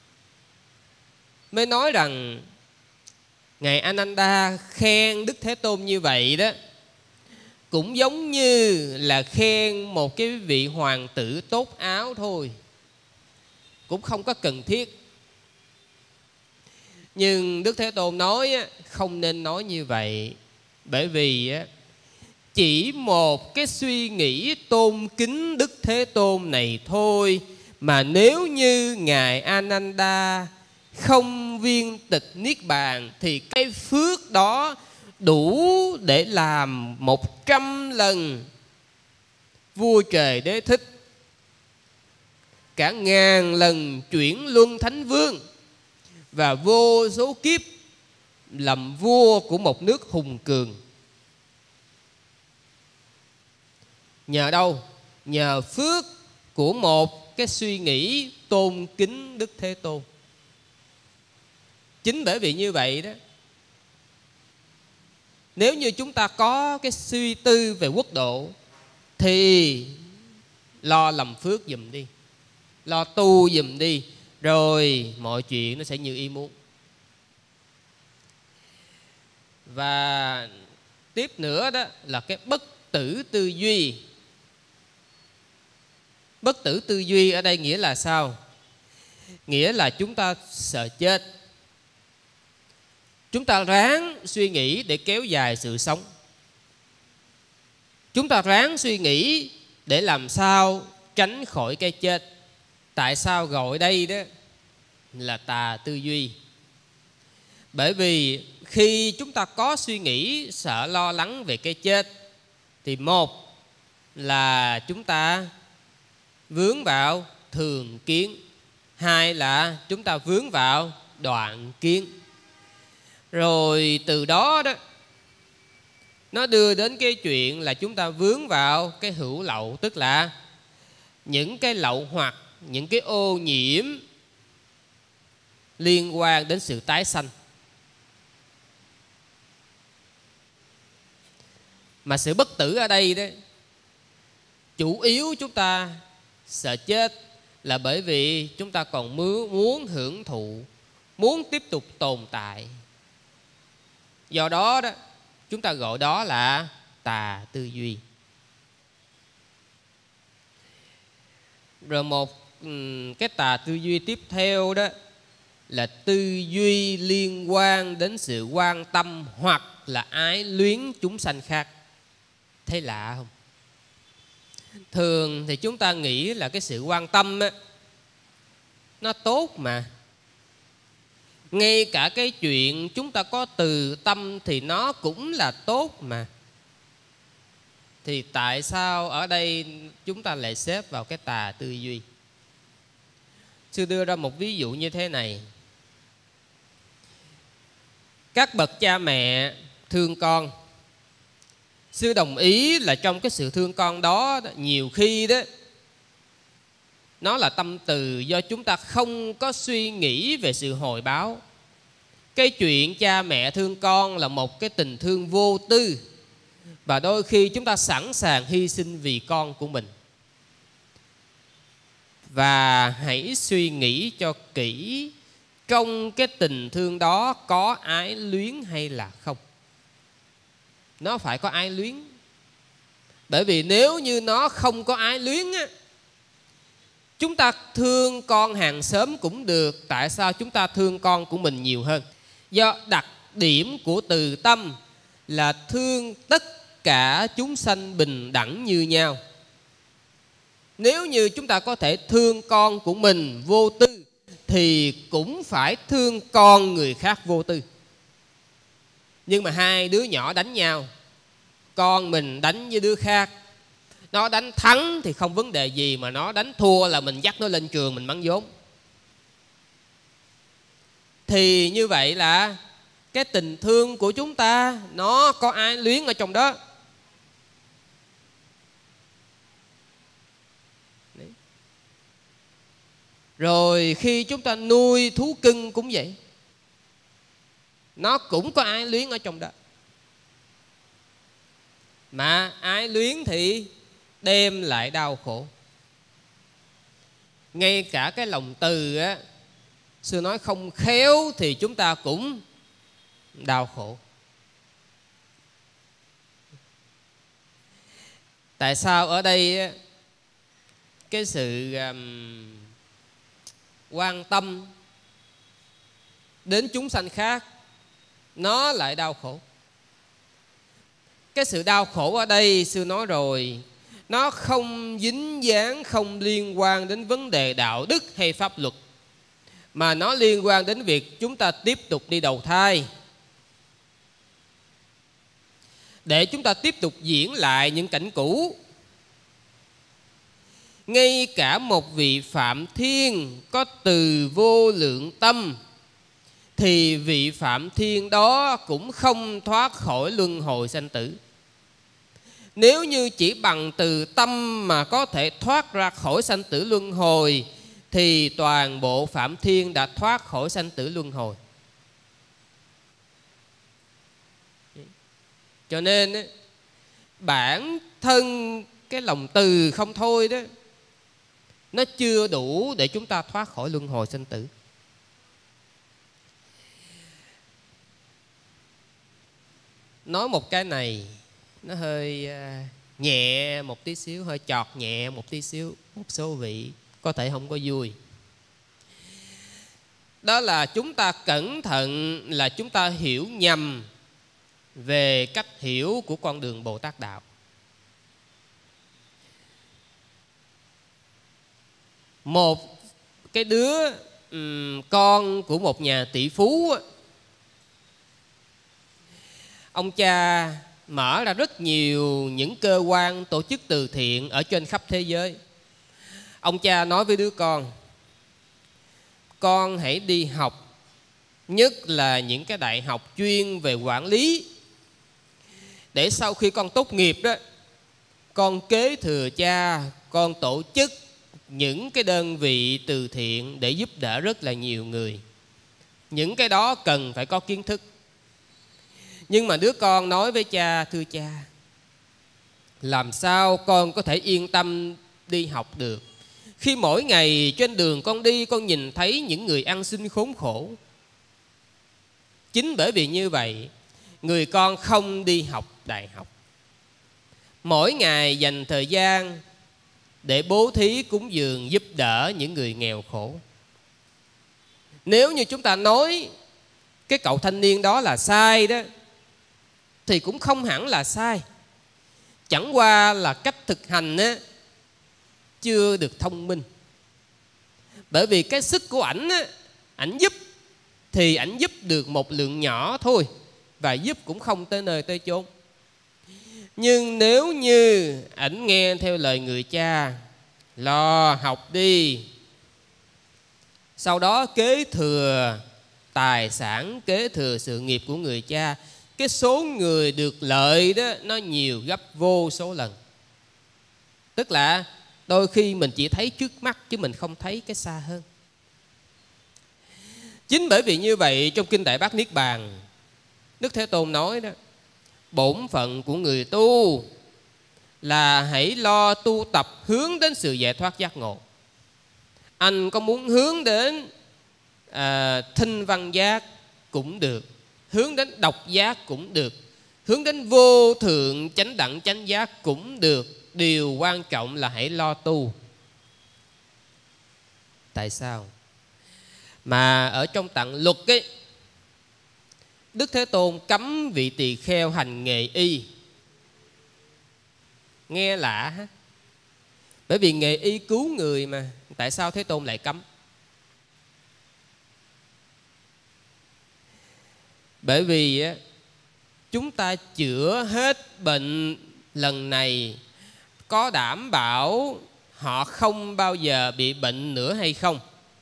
mới nói rằng Ngài Ananda khen Đức Thế Tôn như vậy đó cũng giống như là khen một cái vị hoàng tử tốt áo thôi, cũng không có cần thiết. Nhưng Đức Thế Tôn nói không nên nói như vậy, bởi vì chỉ một cái suy nghĩ tôn kính Đức Thế Tôn này thôi, mà nếu như Ngài Ananda không viên tịch niết bàn thì cái phước đó đủ để làm 100 lần vua trời Đế Thích, cả ngàn lần chuyển luân thánh vương, và vô số kiếp làm vua của một nước hùng cường. Nhờ đâu? Nhờ phước của một cái suy nghĩ tôn kính Đức Thế Tôn. Chính bởi vì như vậy đó, nếu như chúng ta có cái suy tư về quốc độ thì lo làm phước giùm đi, lo tu giùm đi, rồi mọi chuyện nó sẽ như ý muốn. Và tiếp nữa đó là cái bất tử tư duy. Bất tử tư duy ở đây nghĩa là sao? Nghĩa là chúng ta sợ chết, chúng ta ráng suy nghĩ để kéo dài sự sống. Chúng ta ráng suy nghĩ để làm sao tránh khỏi cái chết. Tại sao gọi đây đó là tà tư duy? Bởi vì khi chúng ta có suy nghĩ sợ lo lắng về cái chết, thì một là chúng ta vướng vào thường kiến, hai là chúng ta vướng vào đoạn kiến. Rồi từ đó đó nó đưa đến cái chuyện là chúng ta vướng vào cái hữu lậu, tức là những cái lậu hoặc, những cái ô nhiễm liên quan đến sự tái sanh. Mà sự bất tử ở đây đó, chủ yếu chúng ta sợ chết là bởi vì chúng ta còn muốn hưởng thụ, muốn tiếp tục tồn tại. Do đó đó, chúng ta gọi đó là tà tư duy. Rồi một cái tà tư duy tiếp theo đó là tư duy liên quan đến sự quan tâm hoặc là ái luyến chúng sanh khác. Thấy lạ không? Thường thì chúng ta nghĩ là cái sự quan tâm á, nó tốt mà. Ngay cả cái chuyện chúng ta có từ tâm thì nó cũng là tốt mà. Thì tại sao ở đây chúng ta lại xếp vào cái tà tư duy? Sư đưa ra một ví dụ như thế này. Các bậc cha mẹ thương con, sư đồng ý là trong cái sự thương con đó, nhiều khi đó nó là tâm từ do chúng ta không có suy nghĩ về sự hồi báo. Cái chuyện cha mẹ thương con là một cái tình thương vô tư, và đôi khi chúng ta sẵn sàng hy sinh vì con của mình. Và hãy suy nghĩ cho kỹ, trong cái tình thương đó có ái luyến hay là không. Nó phải có ái luyến. Bởi vì nếu như nó không có ái luyến á, chúng ta thương con hàng xóm cũng được, tại sao chúng ta thương con của mình nhiều hơn? Do đặc điểm của từ tâm là thương tất cả chúng sanh bình đẳng như nhau. Nếu như chúng ta có thể thương con của mình vô tư, thì cũng phải thương con người khác vô tư. Nhưng mà hai đứa nhỏ đánh nhau, con mình đánh với đứa khác, nó đánh thắng thì không vấn đề gì, mà nó đánh thua là mình dắt nó lên trường mình mắng vốn. Thì như vậy là cái tình thương của chúng ta nó có ái luyến ở trong đó. Đấy. Rồi khi chúng ta nuôi thú cưng cũng vậy, nó cũng có ái luyến ở trong đó. Mà ái luyến thì đem lại đau khổ. Ngay cả cái lòng từ á, sư nói không khéo thì chúng ta cũng đau khổ. Tại sao ở đây cái sự quan tâm đến chúng sanh khác nó lại đau khổ? Cái sự đau khổ ở đây sư nói rồi, nó không dính dáng, không liên quan đến vấn đề đạo đức hay pháp luật, mà nó liên quan đến việc chúng ta tiếp tục đi đầu thai, để chúng ta tiếp tục diễn lại những cảnh cũ. Ngay cả một vị Phạm Thiên có từ vô lượng tâm, thì vị Phạm Thiên đó cũng không thoát khỏi luân hồi sanh tử. Nếu như chỉ bằng từ tâm mà có thể thoát ra khỏi sanh tử luân hồi, thì toàn bộ Phạm Thiên đã thoát khỏi sanh tử luân hồi. Cho nên bản thân cái lòng từ không thôi đó, nó chưa đủ để chúng ta thoát khỏi luân hồi sanh tử. Nói một cái này nó hơi nhẹ một tí xíu, hơi chọt nhẹ một tí xíu, một số vị có thể không có vui. Đó là chúng ta cẩn thận là chúng ta hiểu nhầm về cách hiểu của con đường Bồ Tát Đạo. Một cái đứa con của một nhà tỷ phú ông cha mở ra rất nhiều những cơ quan tổ chức từ thiện ở trên khắp thế giới. Ông cha nói với đứa con hãy đi học, nhất là những cái đại học chuyên về quản lý, để sau khi con tốt nghiệp đó, con kế thừa cha, con tổ chức những cái đơn vị từ thiện để giúp đỡ rất là nhiều người. Những cái đó cần phải có kiến thức. Nhưng mà đứa con nói với cha: thưa cha, làm sao con có thể yên tâm đi học được khi mỗi ngày trên đường con đi, con nhìn thấy những người ăn xin khốn khổ. Chính bởi vì như vậy, người con không đi học đại học. Mỗi ngày dành thời gian để bố thí cúng dường giúp đỡ những người nghèo khổ. Nếu như chúng ta nói cái cậu thanh niên đó là sai đó, thì cũng không hẳn là sai. Chẳng qua là cách thực hành á, chưa được thông minh. Bởi vì cái sức của ảnh á, ảnh giúp thì ảnh giúp được một lượng nhỏ thôi, và giúp cũng không tới nơi tới chốn. Nhưng nếu như ảnh nghe theo lời người cha, lo học đi, sau đó kế thừa tài sản, kế thừa sự nghiệp của người cha, cái số người được lợi đó nó nhiều gấp vô số lần. Tức là đôi khi mình chỉ thấy trước mắt chứ mình không thấy cái xa hơn. Chính bởi vì như vậy, trong Kinh Đại Bát Niết Bàn, Đức Thế Tôn nói đó, bổn phận của người tu là hãy lo tu tập hướng đến sự giải thoát giác ngộ. Anh có muốn hướng đến thinh văn giác cũng được, hướng đến độc giác cũng được, hướng đến vô thượng chánh đẳng chánh giác cũng được. Điều quan trọng là hãy lo tu. Tại sao? Mà ở trong Tạng Luật ấy, Đức Thế Tôn cấm vị tỳ kheo hành nghề y. Nghe lạ ha? Bởi vì nghề y cứu người mà, tại sao Thế Tôn lại cấm? Bởi vì chúng ta chữa hết bệnh lần này, có đảm bảo họ không bao giờ bị bệnh nữa hay không?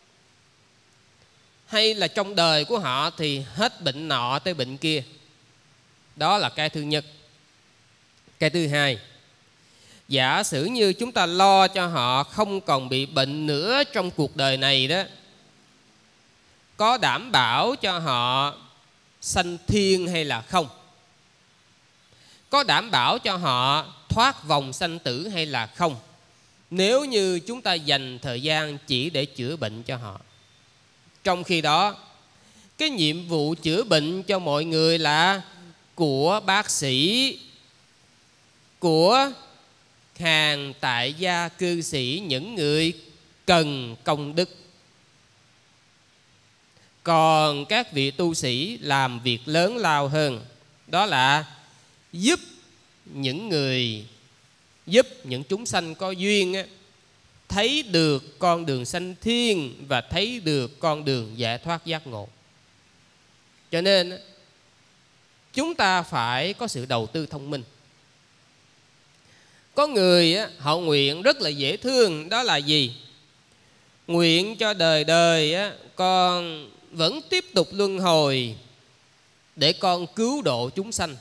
Hay là trong đời của họ thì hết bệnh nọ tới bệnh kia? Đó là cái thứ nhất. Cái thứ hai, giả sử như chúng ta lo cho họ không còn bị bệnh nữa trong cuộc đời này đó, có đảm bảo cho họ sanh thiên hay là không? Có đảm bảo cho họ thoát vòng sanh tử hay là không? Nếu như chúng ta dành thời gian chỉ để chữa bệnh cho họ. Trong khi đó, cái nhiệm vụ chữa bệnh cho mọi người là của bác sĩ, của hàng tại gia cư sĩ, những người cần công đức. Còn các vị tu sĩ làm việc lớn lao hơn, đó là giúp những người, giúp những chúng sanh có duyên thấy được con đường sanh thiên và thấy được con đường giải thoát giác ngộ. Cho nên chúng ta phải có sự đầu tư thông minh. Có người họ nguyện rất là dễ thương, đó là gì? Nguyện cho đời đời con vẫn tiếp tục luân hồi để con cứu độ chúng sanh.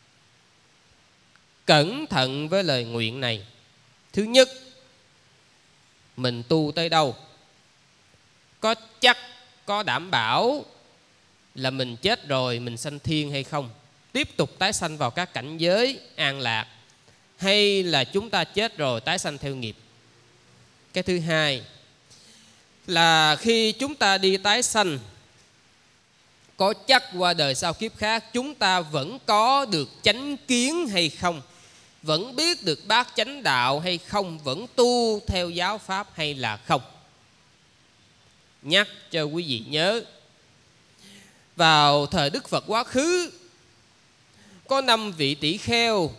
Cẩn thận với lời nguyện này. Thứ nhất, mình tu tới đâu, có chắc, có đảm bảo là mình chết rồi mình sanh thiên hay không? Tiếp tục tái sanh vào các cảnh giới an lạc, hay là chúng ta chết rồi tái sanh theo nghiệp? Cái thứ hai là khi chúng ta đi tái sanh, có chắc qua đời sau kiếp khác chúng ta vẫn có được chánh kiến hay không? Vẫn biết được bát chánh đạo hay không? Vẫn tu theo giáo pháp hay là không? Nhắc cho quý vị nhớ, vào thời Đức Phật quá khứ, có 5 vị tỷ kheo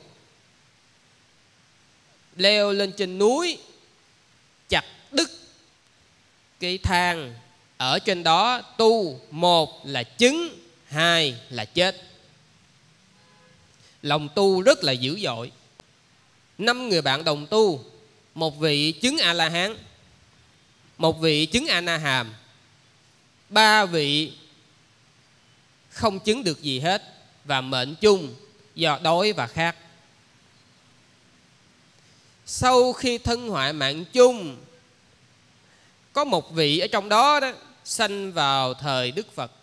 leo lên trên núi, chặt đứt cái thang ở trên đó tu. Một là chứng, hai là chết. lòng tu rất là dữ dội. 5 người bạn đồng tu, một vị chứng A-la-hán, một vị chứng A-na-hàm, 3 vị không chứng được gì hết và mệnh chung do đói và khát. Sau khi thân hoại mạng chung, có một vị ở trong đó sanh vào thời Đức Phật,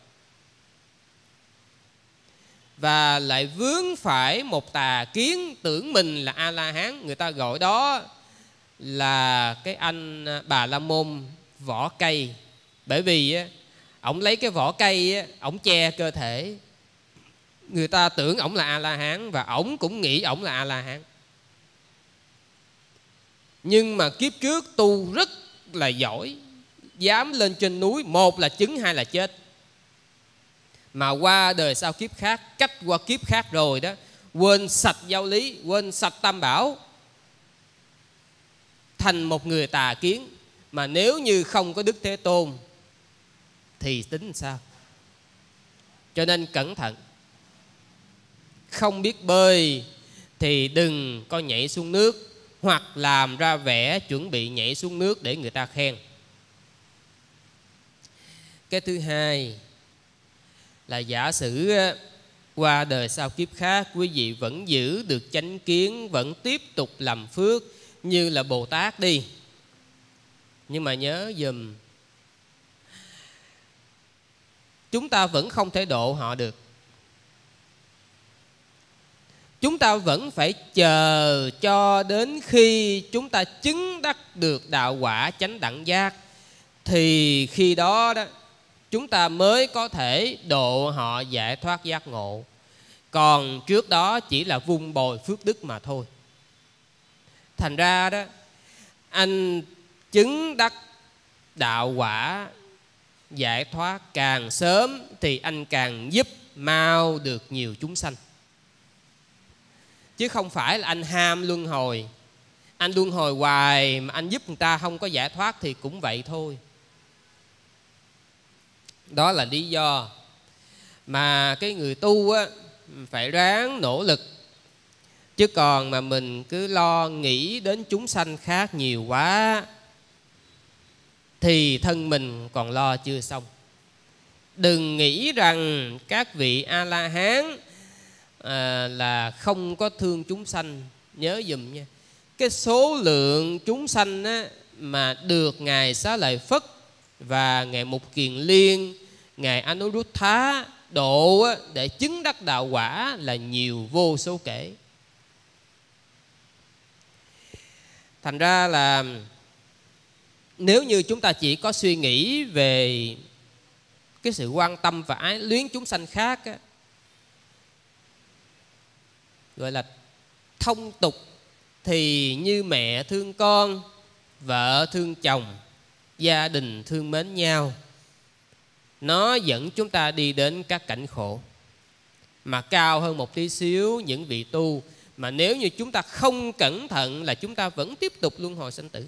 và lại vướng phải một tà kiến tưởng mình là A-la-hán. Người ta gọi đó là cái anh Bà La Môn vỏ cây. Bởi vì ổng lấy cái vỏ cây ổng che cơ thể. Người ta tưởng ổng là A-la-hán và ổng cũng nghĩ ổng là A-la-hán. Nhưng mà kiếp trước tu rất là giỏi, dám lên trên núi, một là chứng, hai là chết. Mà qua đời sau kiếp khác, cách qua kiếp khác rồi đó, quên sạch giáo lý, quên sạch tam bảo, thành một người tà kiến. Mà nếu như không có Đức Thế Tôn thì tính sao? Cho nên cẩn thận. Không biết bơi thì đừng có nhảy xuống nước, hoặc làm ra vẻ chuẩn bị nhảy xuống nước để người ta khen. Cái thứ hai là giả sử qua đời sau kiếp khác, quý vị vẫn giữ được chánh kiến, vẫn tiếp tục làm phước như là Bồ Tát đi. Nhưng mà nhớ dùm, chúng ta vẫn không thể độ họ được. Chúng ta vẫn phải chờ cho đến khi chúng ta chứng đắc được đạo quả chánh đẳng giác, thì khi đó chúng ta mới có thể độ họ giải thoát giác ngộ. Còn trước đó chỉ là vun bồi phước đức mà thôi. Thành ra đó, anh chứng đắc đạo quả giải thoát càng sớm thì anh càng giúp mau được nhiều chúng sanh. Chứ không phải là anh ham luân hồi. Anh luân hồi hoài mà anh giúp người ta không có giải thoát thì cũng vậy thôi. Đó là lý do mà cái người tu phải ráng nỗ lực. Chứ còn mà mình cứ lo nghĩ đến chúng sanh khác nhiều quá thì thân mình còn lo chưa xong. Đừng nghĩ rằng các vị A-la-hán là không có thương chúng sanh. Nhớ dùm nha, cái số lượng chúng sanh mà được Ngài Xá Lợi Phất và Ngài Mục Kiền Liên, Ngài Anuruddha độ để chứng đắc đạo quả là nhiều vô số kể. Thành ra là nếu như chúng ta chỉ có suy nghĩ về cái sự quan tâm và ái luyến chúng sanh khác gọi là thông tục, thì như mẹ thương con, vợ thương chồng, gia đình thương mến nhau, nó dẫn chúng ta đi đến các cảnh khổ. Mà cao hơn một tí xíu những vị tu, mà nếu như chúng ta không cẩn thận là chúng ta vẫn tiếp tục luân hồi sanh tử.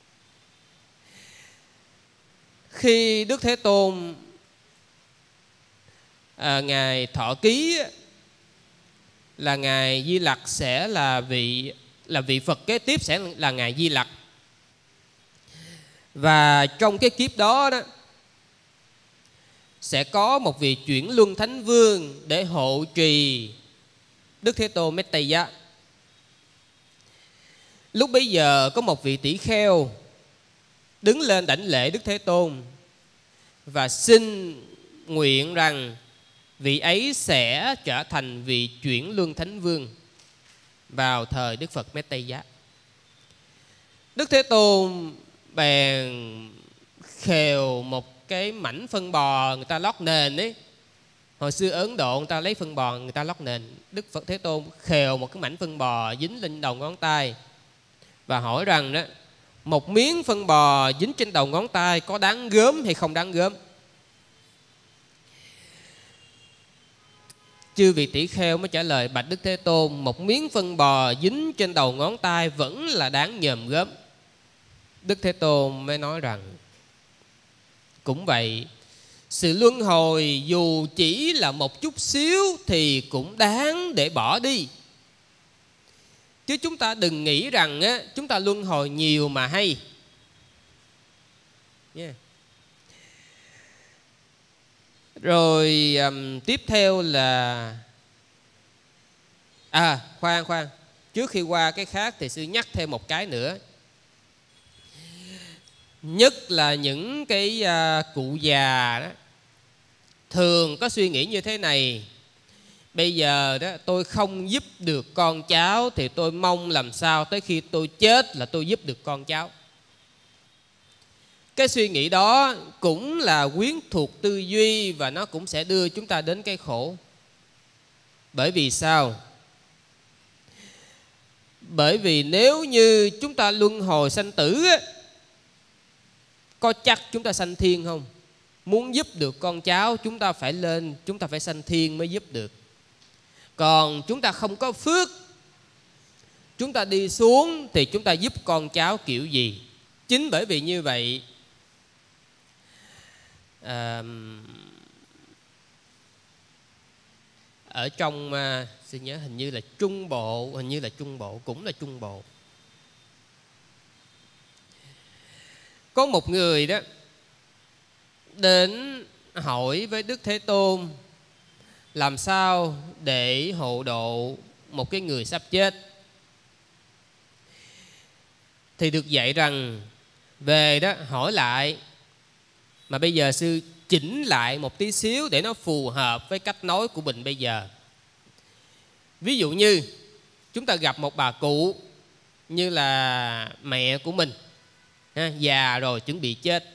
Khi Đức Thế Tôn Ngài thọ ký là Ngài Di Lặc sẽ là vị Phật kế tiếp, sẽ là Ngài Di Lặc. Và trong cái kiếp đó sẽ có một vị chuyển luân thánh vương để hộ trì Đức Thế Tôn Metteyya. Lúc bấy giờ có một vị tỷ kheo đứng lên đảnh lễ Đức Thế Tôn và xin nguyện rằng vị ấy sẽ trở thành vị chuyển luân thánh vương vào thời Đức Phật Metteyya. Đức Thế Tôn bèn khều một cái mảnh phân bò người ta lót nền ấy. Hồi xưa Ấn Độ người ta lấy phân bò người ta lót nền. Đức Phật Thế Tôn khều một cái mảnh phân bò dính lên đầu ngón tay và hỏi rằng đó, một miếng phân bò dính trên đầu ngón tay có đáng gớm hay không đáng gớm? Chư vị tỷ kheo mới trả lời: bạch Đức Thế Tôn, một miếng phân bò dính trên đầu ngón tay vẫn là đáng nhòm gớm. Đức Thế Tôn mới nói rằng cũng vậy, sự luân hồi dù chỉ là một chút xíu thì cũng đáng để bỏ đi. Chứ chúng ta đừng nghĩ rằng á, chúng ta luân hồi nhiều mà hay. Yeah. Rồi tiếp theo là khoan trước khi qua cái khác thì sư nhắc thêm một cái nữa. Nhất là những cái cụ già đó thường có suy nghĩ như thế này: bây giờ đó tôi không giúp được con cháu thì tôi mong làm sao tới khi tôi chết là tôi giúp được con cháu. Cái suy nghĩ đó cũng là quyến thuộc tư duy, và nó cũng sẽ đưa chúng ta đến cái khổ. Bởi vì sao? Bởi vì nếu như chúng ta luân hồi sanh tử á, có chắc chúng ta sanh thiên không? Muốn giúp được con cháu chúng ta phải lên, chúng ta phải sanh thiên mới giúp được. Còn chúng ta không có phước, chúng ta đi xuống thì chúng ta giúp con cháu kiểu gì? Chính bởi vì như vậy ở trong xin nhớ hình như là Trung Bộ, cũng là Trung Bộ, có một người đó đến hỏi với Đức Thế Tôn làm sao để hộ độ một cái người sắp chết. Thì được dạy rằng về đó hỏi lại, mà bây giờ sư chỉnh lại một tí xíu để nó phù hợp với cách nói của mình bây giờ. Ví dụ như chúng ta gặp một bà cụ như là mẹ của mình, già rồi chuẩn bị chết.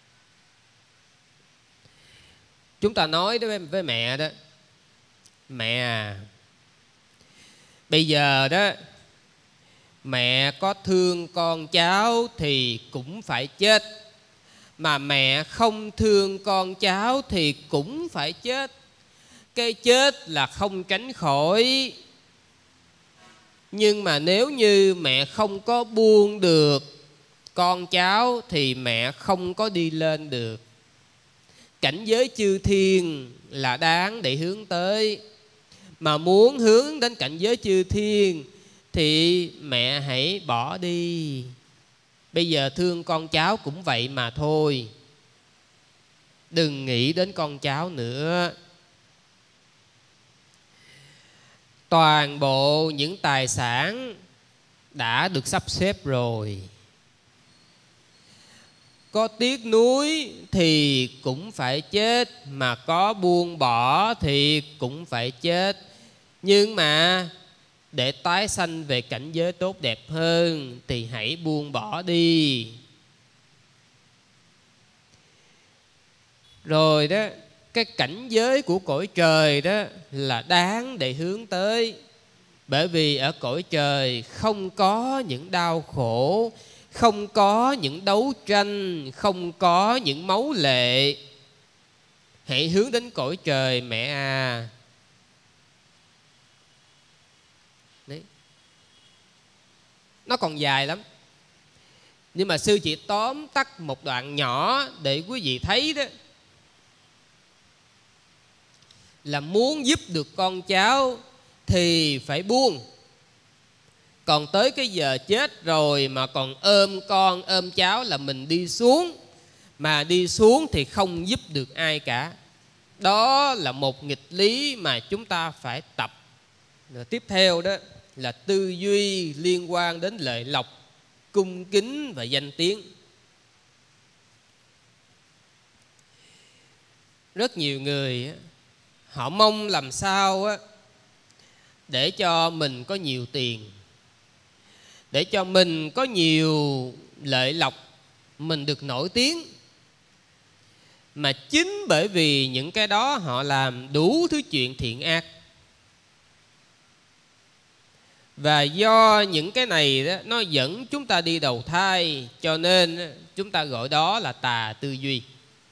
Chúng ta nói với mẹ đó: mẹ à, bây giờ đó mẹ có thương con cháu thì cũng phải chết, mà mẹ không thương con cháu thì cũng phải chết. Cái chết là không tránh khỏi, nhưng mà nếu như mẹ không có buông được con cháu thì mẹ không có đi lên được. Cảnh giới chư thiên là đáng để hướng tới, mà muốn hướng đến cảnh giới chư thiên thì mẹ hãy bỏ đi. Bây giờ thương con cháu cũng vậy mà thôi, đừng nghĩ đến con cháu nữa. Toàn bộ những tài sản đã được sắp xếp rồi, có tiếc nuối thì cũng phải chết, mà có buông bỏ thì cũng phải chết. Nhưng mà để tái sanh về cảnh giới tốt đẹp hơn thì hãy buông bỏ đi. Rồi đó, cái cảnh giới của cõi trời đó là đáng để hướng tới. Bởi vì ở cõi trời không có những đau khổ, không có những đấu tranh, không có những máu lệ. Hãy hướng đến cõi trời mẹ à. Đấy. Nó còn dài lắm, nhưng mà sư chỉ tóm tắt một đoạn nhỏ để quý vị thấy đó, là muốn giúp được con cháu thì phải buông. Còn tới cái giờ chết rồi mà còn ôm con ôm cháu là mình đi xuống, mà đi xuống thì không giúp được ai cả. Đó là một nghịch lý mà chúng ta phải tập. Rồi tiếp theo đó là tư duy liên quan đến lợi lộc, cung kính và danh tiếng. Rất nhiều người họ mong làm sao để cho mình có nhiều tiền, để cho mình có nhiều lợi lộc, mình được nổi tiếng. Mà chính bởi vì những cái đó họ làm đủ thứ chuyện thiện ác. Và do những cái này đó, nó dẫn chúng ta đi đầu thai, cho nên chúng ta gọi đó là tà tư duy.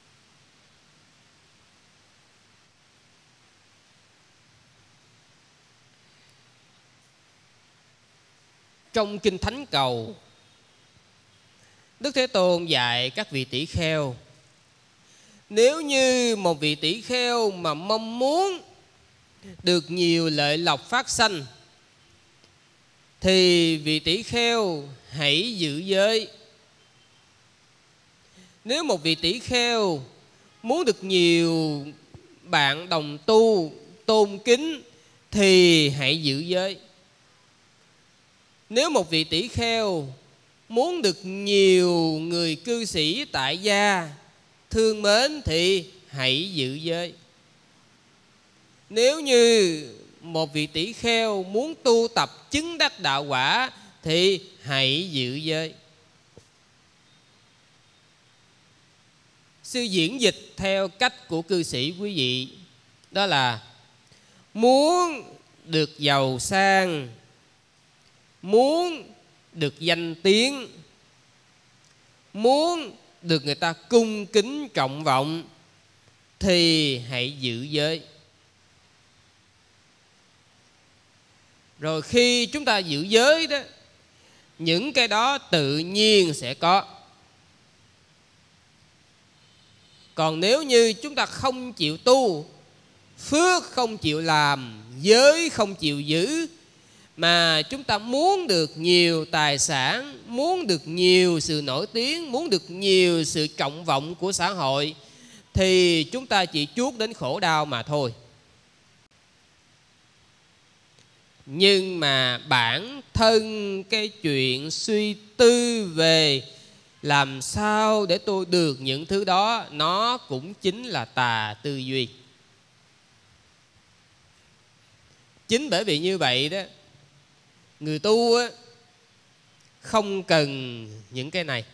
Trong Kinh Thánh Cầu, Đức Thế Tôn dạy các vị tỷ kheo, nếu như một vị tỷ kheo mà mong muốn được nhiều lợi lộc phát sanh thì vị tỷ kheo hãy giữ giới. Nếu một vị tỷ kheo muốn được nhiều bạn đồng tu tôn kính thì hãy giữ giới. Nếu một vị tỷ kheo muốn được nhiều người cư sĩ tại gia thương mến thì hãy giữ giới. Nếu như một vị tỷ kheo muốn tu tập chứng đắc đạo quả thì hãy giữ giới. Sư diễn dịch theo cách của cư sĩ quý vị, đó là muốn được giàu sang, muốn được danh tiếng, muốn được người ta cung kính trọng vọng thì hãy giữ giới. Rồi khi chúng ta giữ giới đó, những cái đó tự nhiên sẽ có. Còn nếu như chúng ta không chịu tu, phước không chịu làm, giới không chịu giữ, mà chúng ta muốn được nhiều tài sản, muốn được nhiều sự nổi tiếng, muốn được nhiều sự trọng vọng của xã hội, thì chúng ta chỉ chuốc đến khổ đau mà thôi. Nhưng mà bản thân cái chuyện suy tư về làm sao để tôi được những thứ đó, nó cũng chính là tà tư duy. Chính bởi vì như vậy đó, người tu á, không cần những cái này.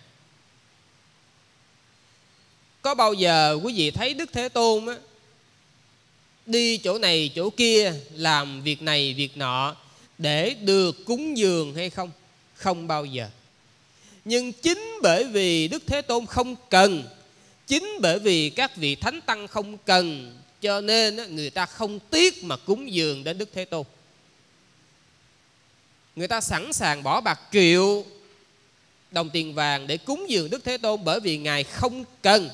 Có bao giờ quý vị thấy Đức Thế Tôn á, đi chỗ này chỗ kia làm việc này việc nọ để được cúng dường hay không? Không bao giờ. Nhưng chính bởi vì Đức Thế Tôn không cần, chính bởi vì các vị thánh tăng không cần, cho nên người ta không tiếc mà cúng dường đến Đức Thế Tôn. Người ta sẵn sàng bỏ bạc triệu đồng tiền vàng để cúng dường Đức Thế Tôn, bởi vì Ngài không cần.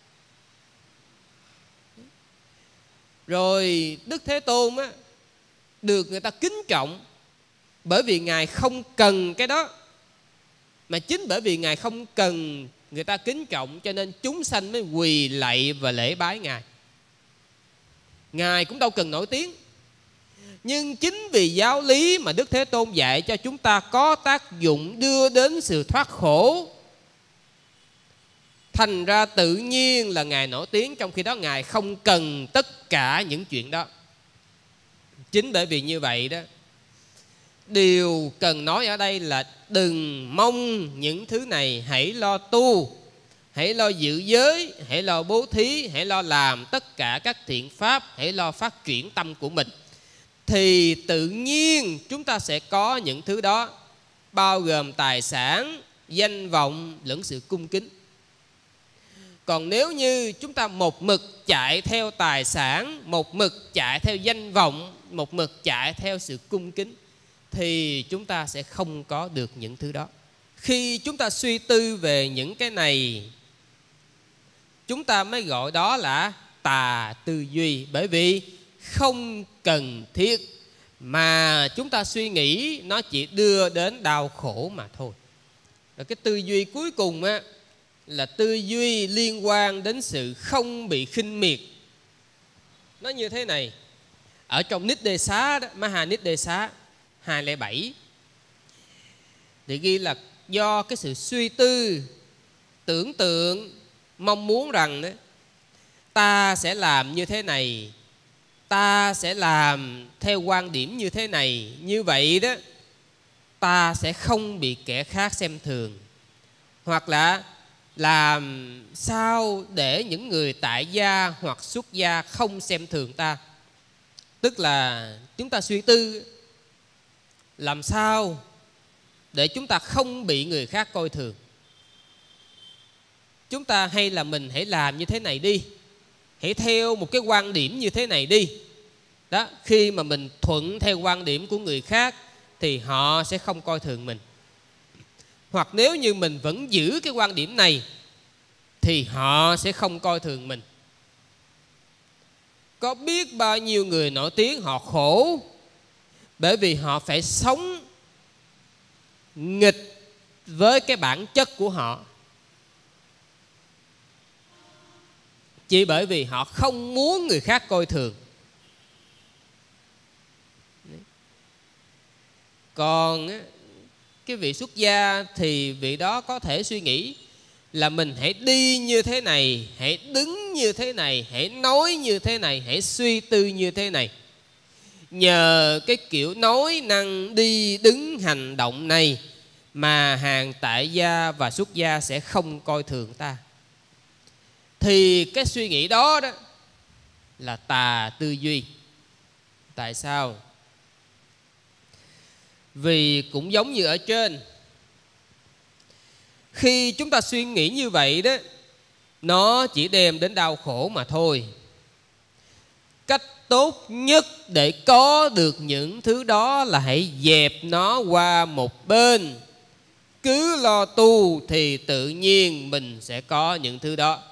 Rồi Đức Thế Tôn á, được người ta kính trọng bởi vì Ngài không cần cái đó. Mà chính bởi vì Ngài không cần người ta kính trọng, cho nên chúng sanh mới quỳ lạy và lễ bái Ngài. Ngài cũng đâu cần nổi tiếng. Nhưng chính vì giáo lý mà Đức Thế Tôn dạy cho chúng ta có tác dụng đưa đến sự thoát khổ, thành ra tự nhiên là Ngài nổi tiếng, trong khi đó Ngài không cần tất cả những chuyện đó. Chính bởi vì như vậy đó, điều cần nói ở đây là đừng mong những thứ này, hãy lo tu, hãy lo giữ giới, hãy lo bố thí, hãy lo làm tất cả các thiện pháp, hãy lo phát triển tâm của mình, thì tự nhiên chúng ta sẽ có những thứ đó, bao gồm tài sản, danh vọng lẫn sự cung kính. Còn nếu như chúng ta một mực chạy theo tài sản, một mực chạy theo danh vọng, một mực chạy theo sự cung kính, thì chúng ta sẽ không có được những thứ đó. Khi chúng ta suy tư về những cái này, chúng ta mới gọi đó là tà tư duy. Bởi vì không cần thiết, mà chúng ta suy nghĩ nó chỉ đưa đến đau khổ mà thôi. Rồi cái tư duy cuối cùng á, là tư duy liên quan đến sự không bị khinh miệt. Nó như thế này. Ở trong Nít Đề Xá đó, Maha Nít Đề Xá 207 thì ghi là do cái sự suy tư, tưởng tượng, mong muốn rằng đó, ta sẽ làm như thế này, ta sẽ làm theo quan điểm như thế này, như vậy đó ta sẽ không bị kẻ khác xem thường. Hoặc là làm sao để những người tại gia hoặc xuất gia không xem thường ta. Tức là chúng ta suy tư làm sao để chúng ta không bị người khác coi thường. Chúng ta hay là mình hãy làm như thế này đi, hãy theo một cái quan điểm như thế này đi. Đó, khi mà mình thuận theo quan điểm của người khác thì họ sẽ không coi thường mình. Hoặc nếu như mình vẫn giữ cái quan điểm này thì họ sẽ không coi thường mình. Có biết bao nhiêu người nổi tiếng họ khổ bởi vì họ phải sống nghịch với cái bản chất của họ, chỉ bởi vì họ không muốn người khác coi thường. Còn cái vị xuất gia thì vị đó có thể suy nghĩ là mình hãy đi như thế này, hãy đứng như thế này, hãy nói như thế này, hãy suy tư như thế này. Nhờ cái kiểu nói năng đi đứng hành động này mà hàng tại gia và xuất gia sẽ không coi thường ta. Thì cái suy nghĩ đó đó là tà tư duy. Tại sao? Vì cũng giống như ở trên, khi chúng ta suy nghĩ như vậy đó, nó chỉ đem đến đau khổ mà thôi. Cách tốt nhất để có được những thứ đó là hãy dẹp nó qua một bên. Cứ lo tu thì tự nhiên mình sẽ có những thứ đó.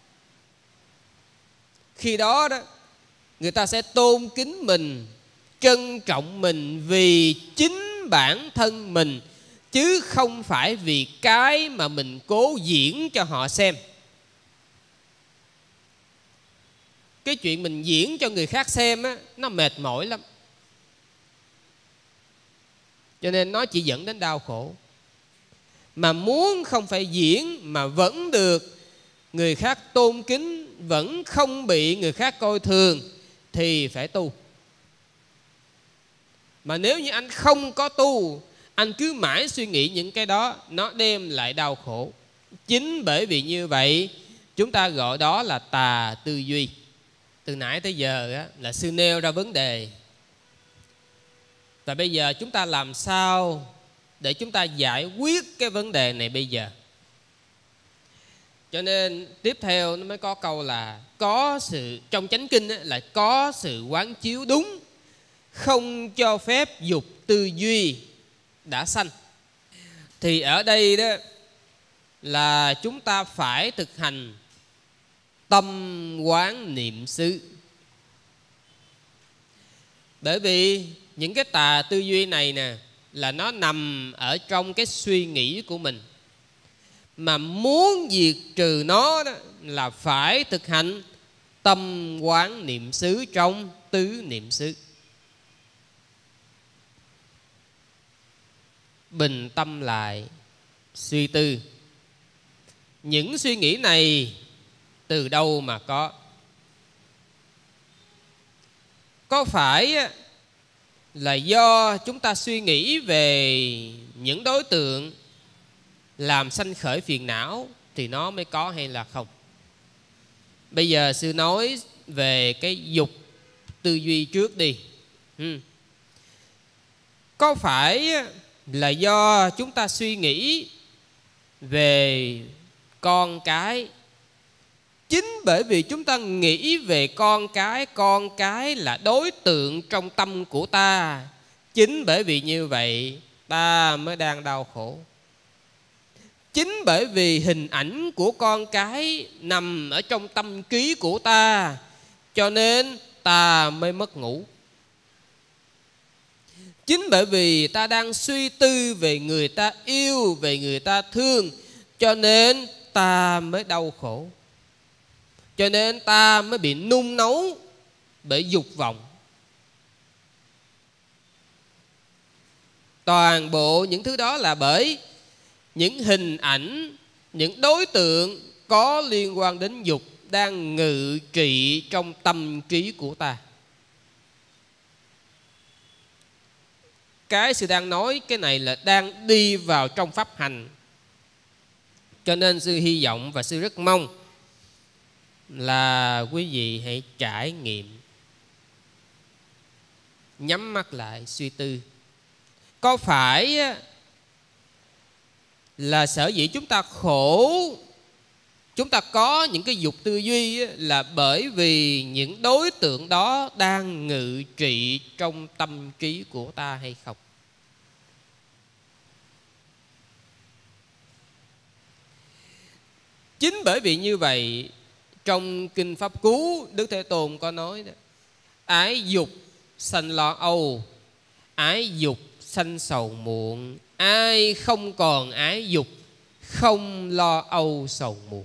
Khi đó đó, người ta sẽ tôn kính mình, trân trọng mình vì chính bản thân mình, chứ không phải vì cái mà mình cố diễn cho họ xem. Cái chuyện mình diễn cho người khác xem á, nó mệt mỏi lắm, cho nên nó chỉ dẫn đến đau khổ. Mà muốn không phải diễn mà vẫn được người khác tôn kính, vẫn không bị người khác coi thường thì phải tu. Mà nếu như anh không có tu, anh cứ mãi suy nghĩ những cái đó, nó đem lại đau khổ. Chính bởi vì như vậy chúng ta gọi đó là tà tư duy. Từ nãy tới giờ á, là sư nêu ra vấn đề. Và bây giờ chúng ta làm sao để chúng ta giải quyết cái vấn đề này bây giờ? Cho nên tiếp theo nó mới có câu là có sự, trong chánh kinh á, là có sự quán chiếu đúng, không cho phép dục tư duy đã sanh. Thì ở đây đó là chúng ta phải thực hành tâm quán niệm xứ. Bởi vì những cái tà tư duy này nè là nó nằm ở trong cái suy nghĩ của mình. Mà muốn diệt trừ nó đó là phải thực hành tâm quán niệm xứ trong tứ niệm xứ. Bình tâm lại, suy tư. Những suy nghĩ này từ đâu mà có? Có phải là do chúng ta suy nghĩ về những đối tượng làm sanh khởi phiền não thì nó mới có hay là không? Bây giờ sư nói về cái dục tư duy trước đi. Có phải là do chúng ta suy nghĩ về con cái? Chính bởi vì chúng ta nghĩ về con cái là đối tượng trong tâm của ta, chính bởi vì như vậy ta mới đang đau khổ. Chính bởi vì hình ảnh của con cái nằm ở trong tâm trí của ta, cho nên ta mới mất ngủ. Chính bởi vì ta đang suy tư về người ta yêu, về người ta thương, cho nên ta mới đau khổ. Cho nên ta mới bị nung nấu bởi dục vọng. Toàn bộ những thứ đó là bởi những hình ảnh, những đối tượng có liên quan đến dục đang ngự trị trong tâm trí của ta. Cái sư đang nói cái này là đang đi vào trong pháp hành. Cho nên sư hy vọng và sư rất mong là quý vị hãy trải nghiệm, nhắm mắt lại suy tư. Có phải là sở dĩ chúng ta khổ, chúng ta có những cái dục tư duy là bởi vì những đối tượng đó đang ngự trị trong tâm trí của ta hay không? Chính bởi vì như vậy, trong Kinh Pháp Cú, Đức Thế Tôn có nói đó, ái dục sanh lo âu, ái dục sanh sầu muộn, ai không còn ái dục, không lo âu sầu muộn.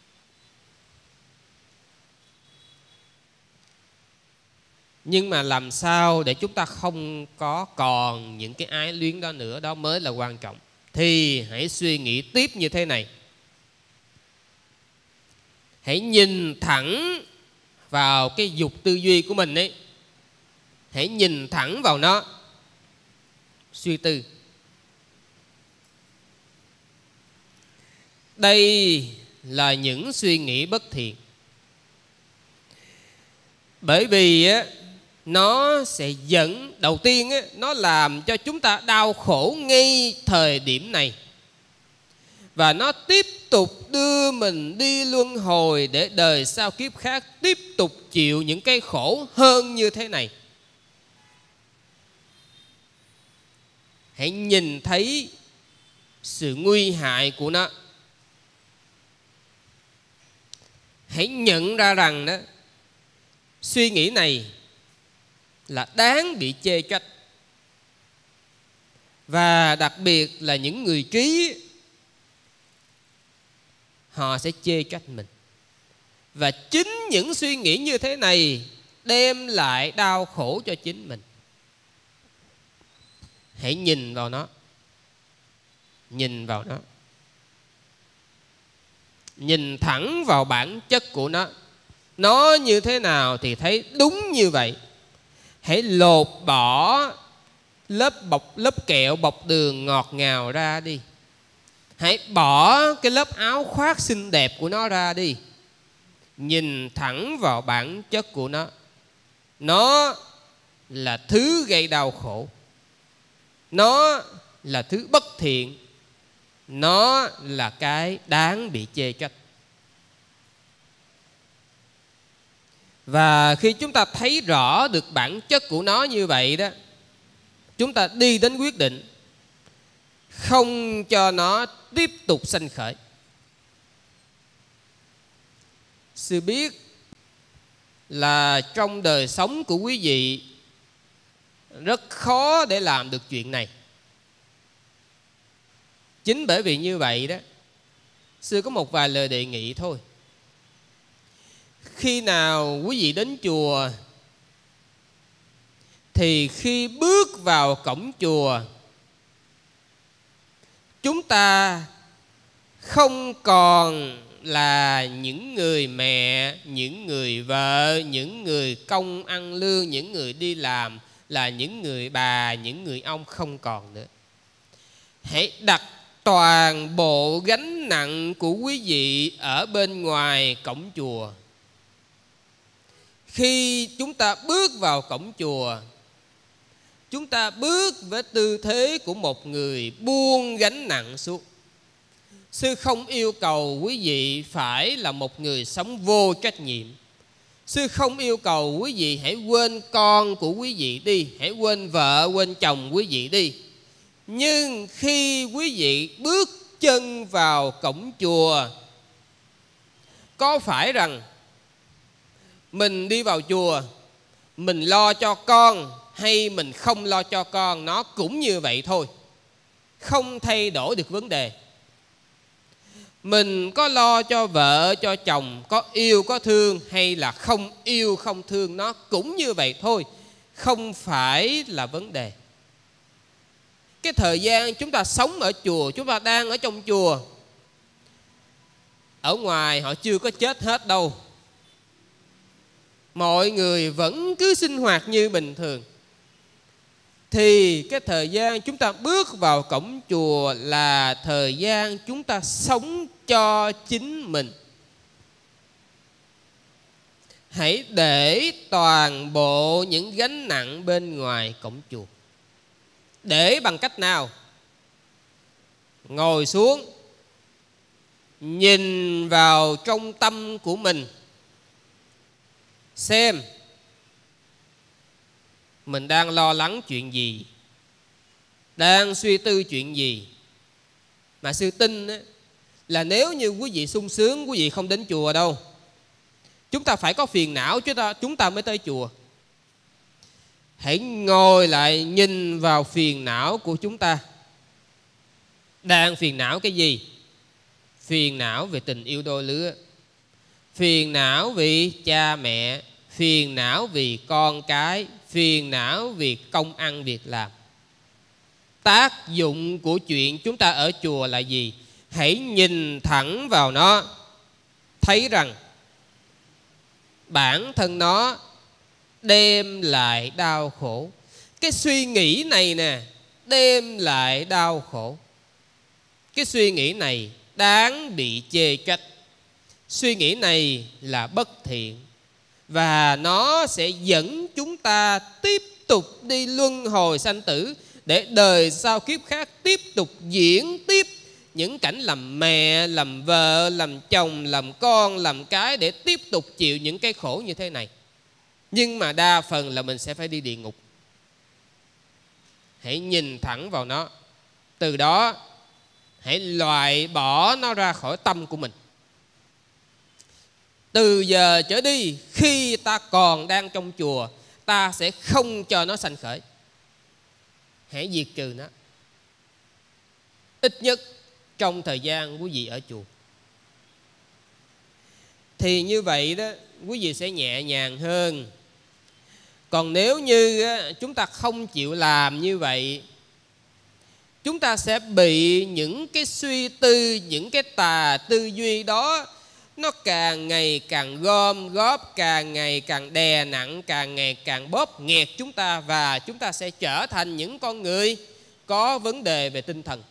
Nhưng mà làm sao để chúng ta không có còn những cái ái luyến đó nữa, đó mới là quan trọng. Thì hãy suy nghĩ tiếp như thế này. Hãy nhìn thẳng vào cái dục tư duy của mình ấy. Hãy nhìn thẳng vào nó, suy tư. Đây là những suy nghĩ bất thiện. Bởi vì nó sẽ dẫn, đầu tiên nó làm cho chúng ta đau khổ ngay thời điểm này. Và nó tiếp tục đưa mình đi luân hồi để đời sau kiếp khác tiếp tục chịu những cái khổ hơn như thế này. Hãy nhìn thấy sự nguy hại của nó. Hãy nhận ra rằng đó, suy nghĩ này là đáng bị chê trách. Và đặc biệt là những người trí, họ sẽ chê trách mình. Và chính những suy nghĩ như thế này đem lại đau khổ cho chính mình. Hãy nhìn vào nó. Nhìn vào nó. Nhìn thẳng vào bản chất của nó. Nó như thế nào thì thấy đúng như vậy. Hãy lột bỏ lớp kẹo bọc đường ngọt ngào ra đi. Hãy bỏ cái lớp áo khoác xinh đẹp của nó ra đi. Nhìn thẳng vào bản chất của nó. Nó là thứ gây đau khổ. Nó là thứ bất thiện. Nó là cái đáng bị chê trách. Và khi chúng ta thấy rõ được bản chất của nó như vậy đó, chúng ta đi đến quyết định không cho nó tiếp tục sanh khởi. Sư biết là trong đời sống của quý vị rất khó để làm được chuyện này. Chính bởi vì như vậy đó, sư có một vài lời đề nghị thôi. Khi nào quý vị đến chùa thì khi bước vào cổng chùa, chúng ta không còn là những người mẹ, những người vợ, những người công ăn lương, những người đi làm, là những người bà, những người ông, không còn nữa. Hãy đặt toàn bộ gánh nặng của quý vị ở bên ngoài cổng chùa. Khi chúng ta bước vào cổng chùa, chúng ta bước với tư thế của một người buông gánh nặng xuống. Sư không yêu cầu quý vị phải là một người sống vô trách nhiệm. Sư không yêu cầu quý vị hãy quên con của quý vị đi, hãy quên vợ, quên chồng quý vị đi. Nhưng khi quý vị bước chân vào cổng chùa, có phải rằng mình đi vào chùa, mình lo cho con hay mình không lo cho con, nó cũng như vậy thôi, không thay đổi được vấn đề. Mình có lo cho vợ, cho chồng, có yêu, có thương hay là không yêu, không thương, nó cũng như vậy thôi, không phải là vấn đề. Cái thời gian chúng ta sống ở chùa, chúng ta đang ở trong chùa, ở ngoài họ chưa có chết hết đâu. Mọi người vẫn cứ sinh hoạt như bình thường. Thì cái thời gian chúng ta bước vào cổng chùa là thời gian chúng ta sống cho chính mình. Hãy để toàn bộ những gánh nặng bên ngoài cổng chùa. Để bằng cách nào? Ngồi xuống, nhìn vào trong tâm của mình, xem mình đang lo lắng chuyện gì, đang suy tư chuyện gì. Mà sư tin là nếu như quý vị sung sướng, quý vị không đến chùa đâu. Chúng ta phải có phiền não chúng ta mới tới chùa. Hãy ngồi lại nhìn vào phiền não của chúng ta. đang phiền não cái gì? Phiền não về tình yêu đôi lứa, phiền não vì cha mẹ, phiền não vì con cái, phiền não vì công ăn việc làm. Tác dụng của chuyện chúng ta ở chùa là gì? Hãy nhìn thẳng vào nó, thấy rằng bản thân nó đem lại đau khổ. Cái suy nghĩ này nè, đem lại đau khổ. Cái suy nghĩ này đáng bị chê trách. Suy nghĩ này là bất thiện, và nó sẽ dẫn chúng ta tiếp tục đi luân hồi sanh tử, để đời sau kiếp khác tiếp tục diễn tiếp những cảnh làm mẹ, làm vợ, làm chồng, làm con, làm cái, để tiếp tục chịu những cái khổ như thế này. Nhưng mà đa phần là mình sẽ phải đi địa ngục. Hãy nhìn thẳng vào nó, từ đó hãy loại bỏ nó ra khỏi tâm của mình. Từ giờ trở đi, khi ta còn đang trong chùa, ta sẽ không cho nó sanh khởi. Hãy diệt trừ nó, ít nhất trong thời gian quý vị ở chùa. Thì như vậy đó, quý vị sẽ nhẹ nhàng hơn. Còn nếu như chúng ta không chịu làm như vậy, chúng ta sẽ bị những cái suy tư, những cái tà tư duy đó, nó càng ngày càng gom góp, càng ngày càng đè nặng, càng ngày càng bóp nghẹt chúng ta, và chúng ta sẽ trở thành những con người có vấn đề về tinh thần.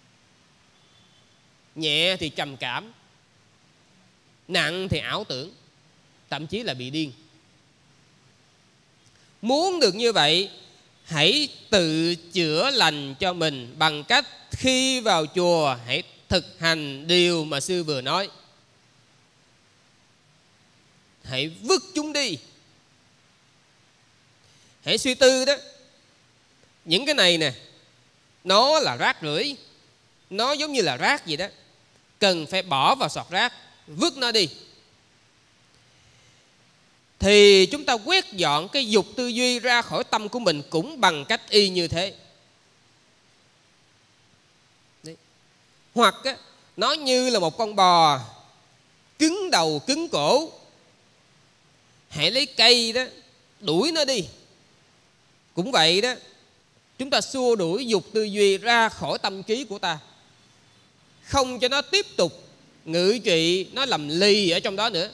Nhẹ thì trầm cảm, nặng thì ảo tưởng, thậm chí là bị điên. Muốn được như vậy, hãy tự chữa lành cho mình bằng cách khi vào chùa hãy thực hành điều mà sư vừa nói. Hãy vứt chúng đi. Hãy suy tư đó, những cái này nè, nó là rác rưởi, nó giống như là rác vậy đó, cần phải bỏ vào sọt rác, vứt nó đi. Thì chúng ta quét dọn cái dục tư duy ra khỏi tâm của mình cũng bằng cách y như thế. Đấy. Hoặc á, nó như là một con bò cứng đầu cứng cổ, hãy lấy cây đó đuổi nó đi. Cũng vậy đó, chúng ta xua đuổi dục tư duy ra khỏi tâm trí của ta, không cho nó tiếp tục ngự trị, nó làm lì ở trong đó nữa.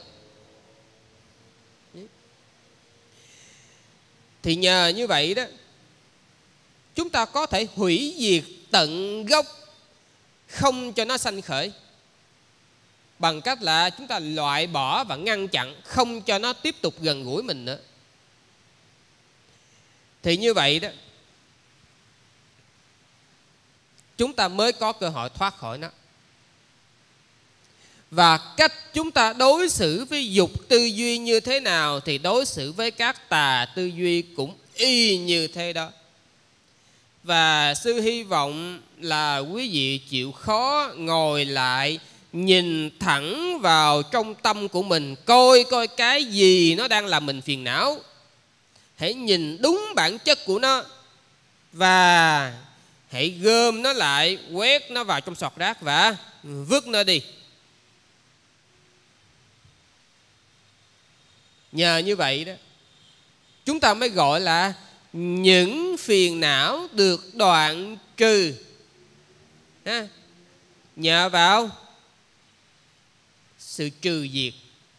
Thì nhờ như vậy đó, chúng ta có thể hủy diệt tận gốc, không cho nó sanh khởi, bằng cách là chúng ta loại bỏ và ngăn chặn, không cho nó tiếp tục gần gũi mình nữa. Thì như vậy đó, chúng ta mới có cơ hội thoát khỏi nó. Và cách chúng ta đối xử với dục tư duy như thế nào thì đối xử với các tà tư duy cũng y như thế đó. Và sư hy vọng là quý vị chịu khó ngồi lại, nhìn thẳng vào trong tâm của mình, coi cái gì nó đang làm mình phiền não. Hãy nhìn đúng bản chất của nó, và hãy gom nó lại, quét nó vào trong sọt rác và vứt nó đi. Nhờ như vậy đó, chúng ta mới gọi là những phiền não được đoạn trừ. Nhờ vào sự trừ diệt.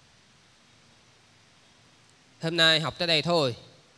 Hôm nay học tới đây thôi.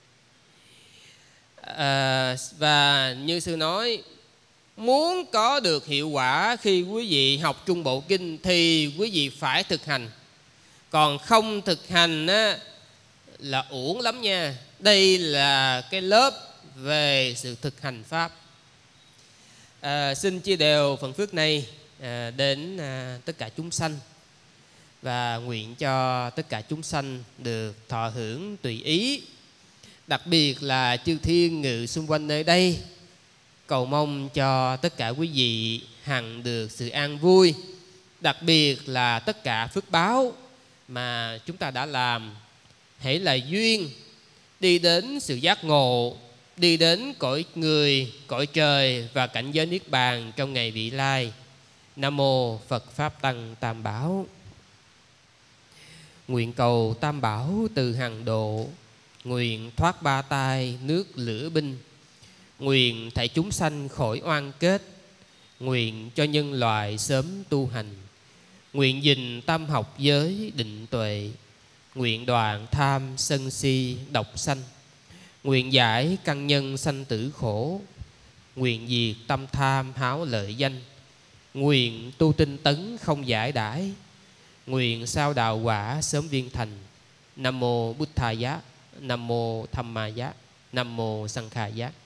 Và như sư nói, muốn có được hiệu quả khi quý vị học Trung Bộ Kinh thì quý vị phải thực hành. Còn không thực hành á, là uổng lắm nha. Đây là cái lớp về sự thực hành Pháp. Xin chia đều phần phước này đến tất cả chúng sanh, và nguyện cho tất cả chúng sanh được thọ hưởng tùy ý. Đặc biệt là chư thiên ngự xung quanh nơi đây, cầu mong cho tất cả quý vị hằng được sự an vui. Đặc biệt là tất cả phước báo mà chúng ta đã làm, hãy là duyên đi đến sự giác ngộ, đi đến cõi người, cõi trời và cảnh giới niết bàn trong ngày vị lai. Nam mô Phật Pháp Tăng Tam Bảo. Nguyện cầu Tam Bảo từ hằng độ, nguyện thoát ba tai nước lửa binh, nguyện thảy chúng sanh khỏi oan kết, nguyện cho nhân loại sớm tu hành, nguyện gìn tam học giới định tuệ, nguyện đoạn tham sân si độc sanh, nguyện giải căn nhân sanh tử khổ, nguyện diệt tâm tham háo lợi danh, nguyện tu tinh tấn không giải đãi, nguyện sao đạo quả sớm viên thành. Nam mô Bụt Thaya, Nam mô Tham Ma Giá, Nam mô Sang Kha Giá.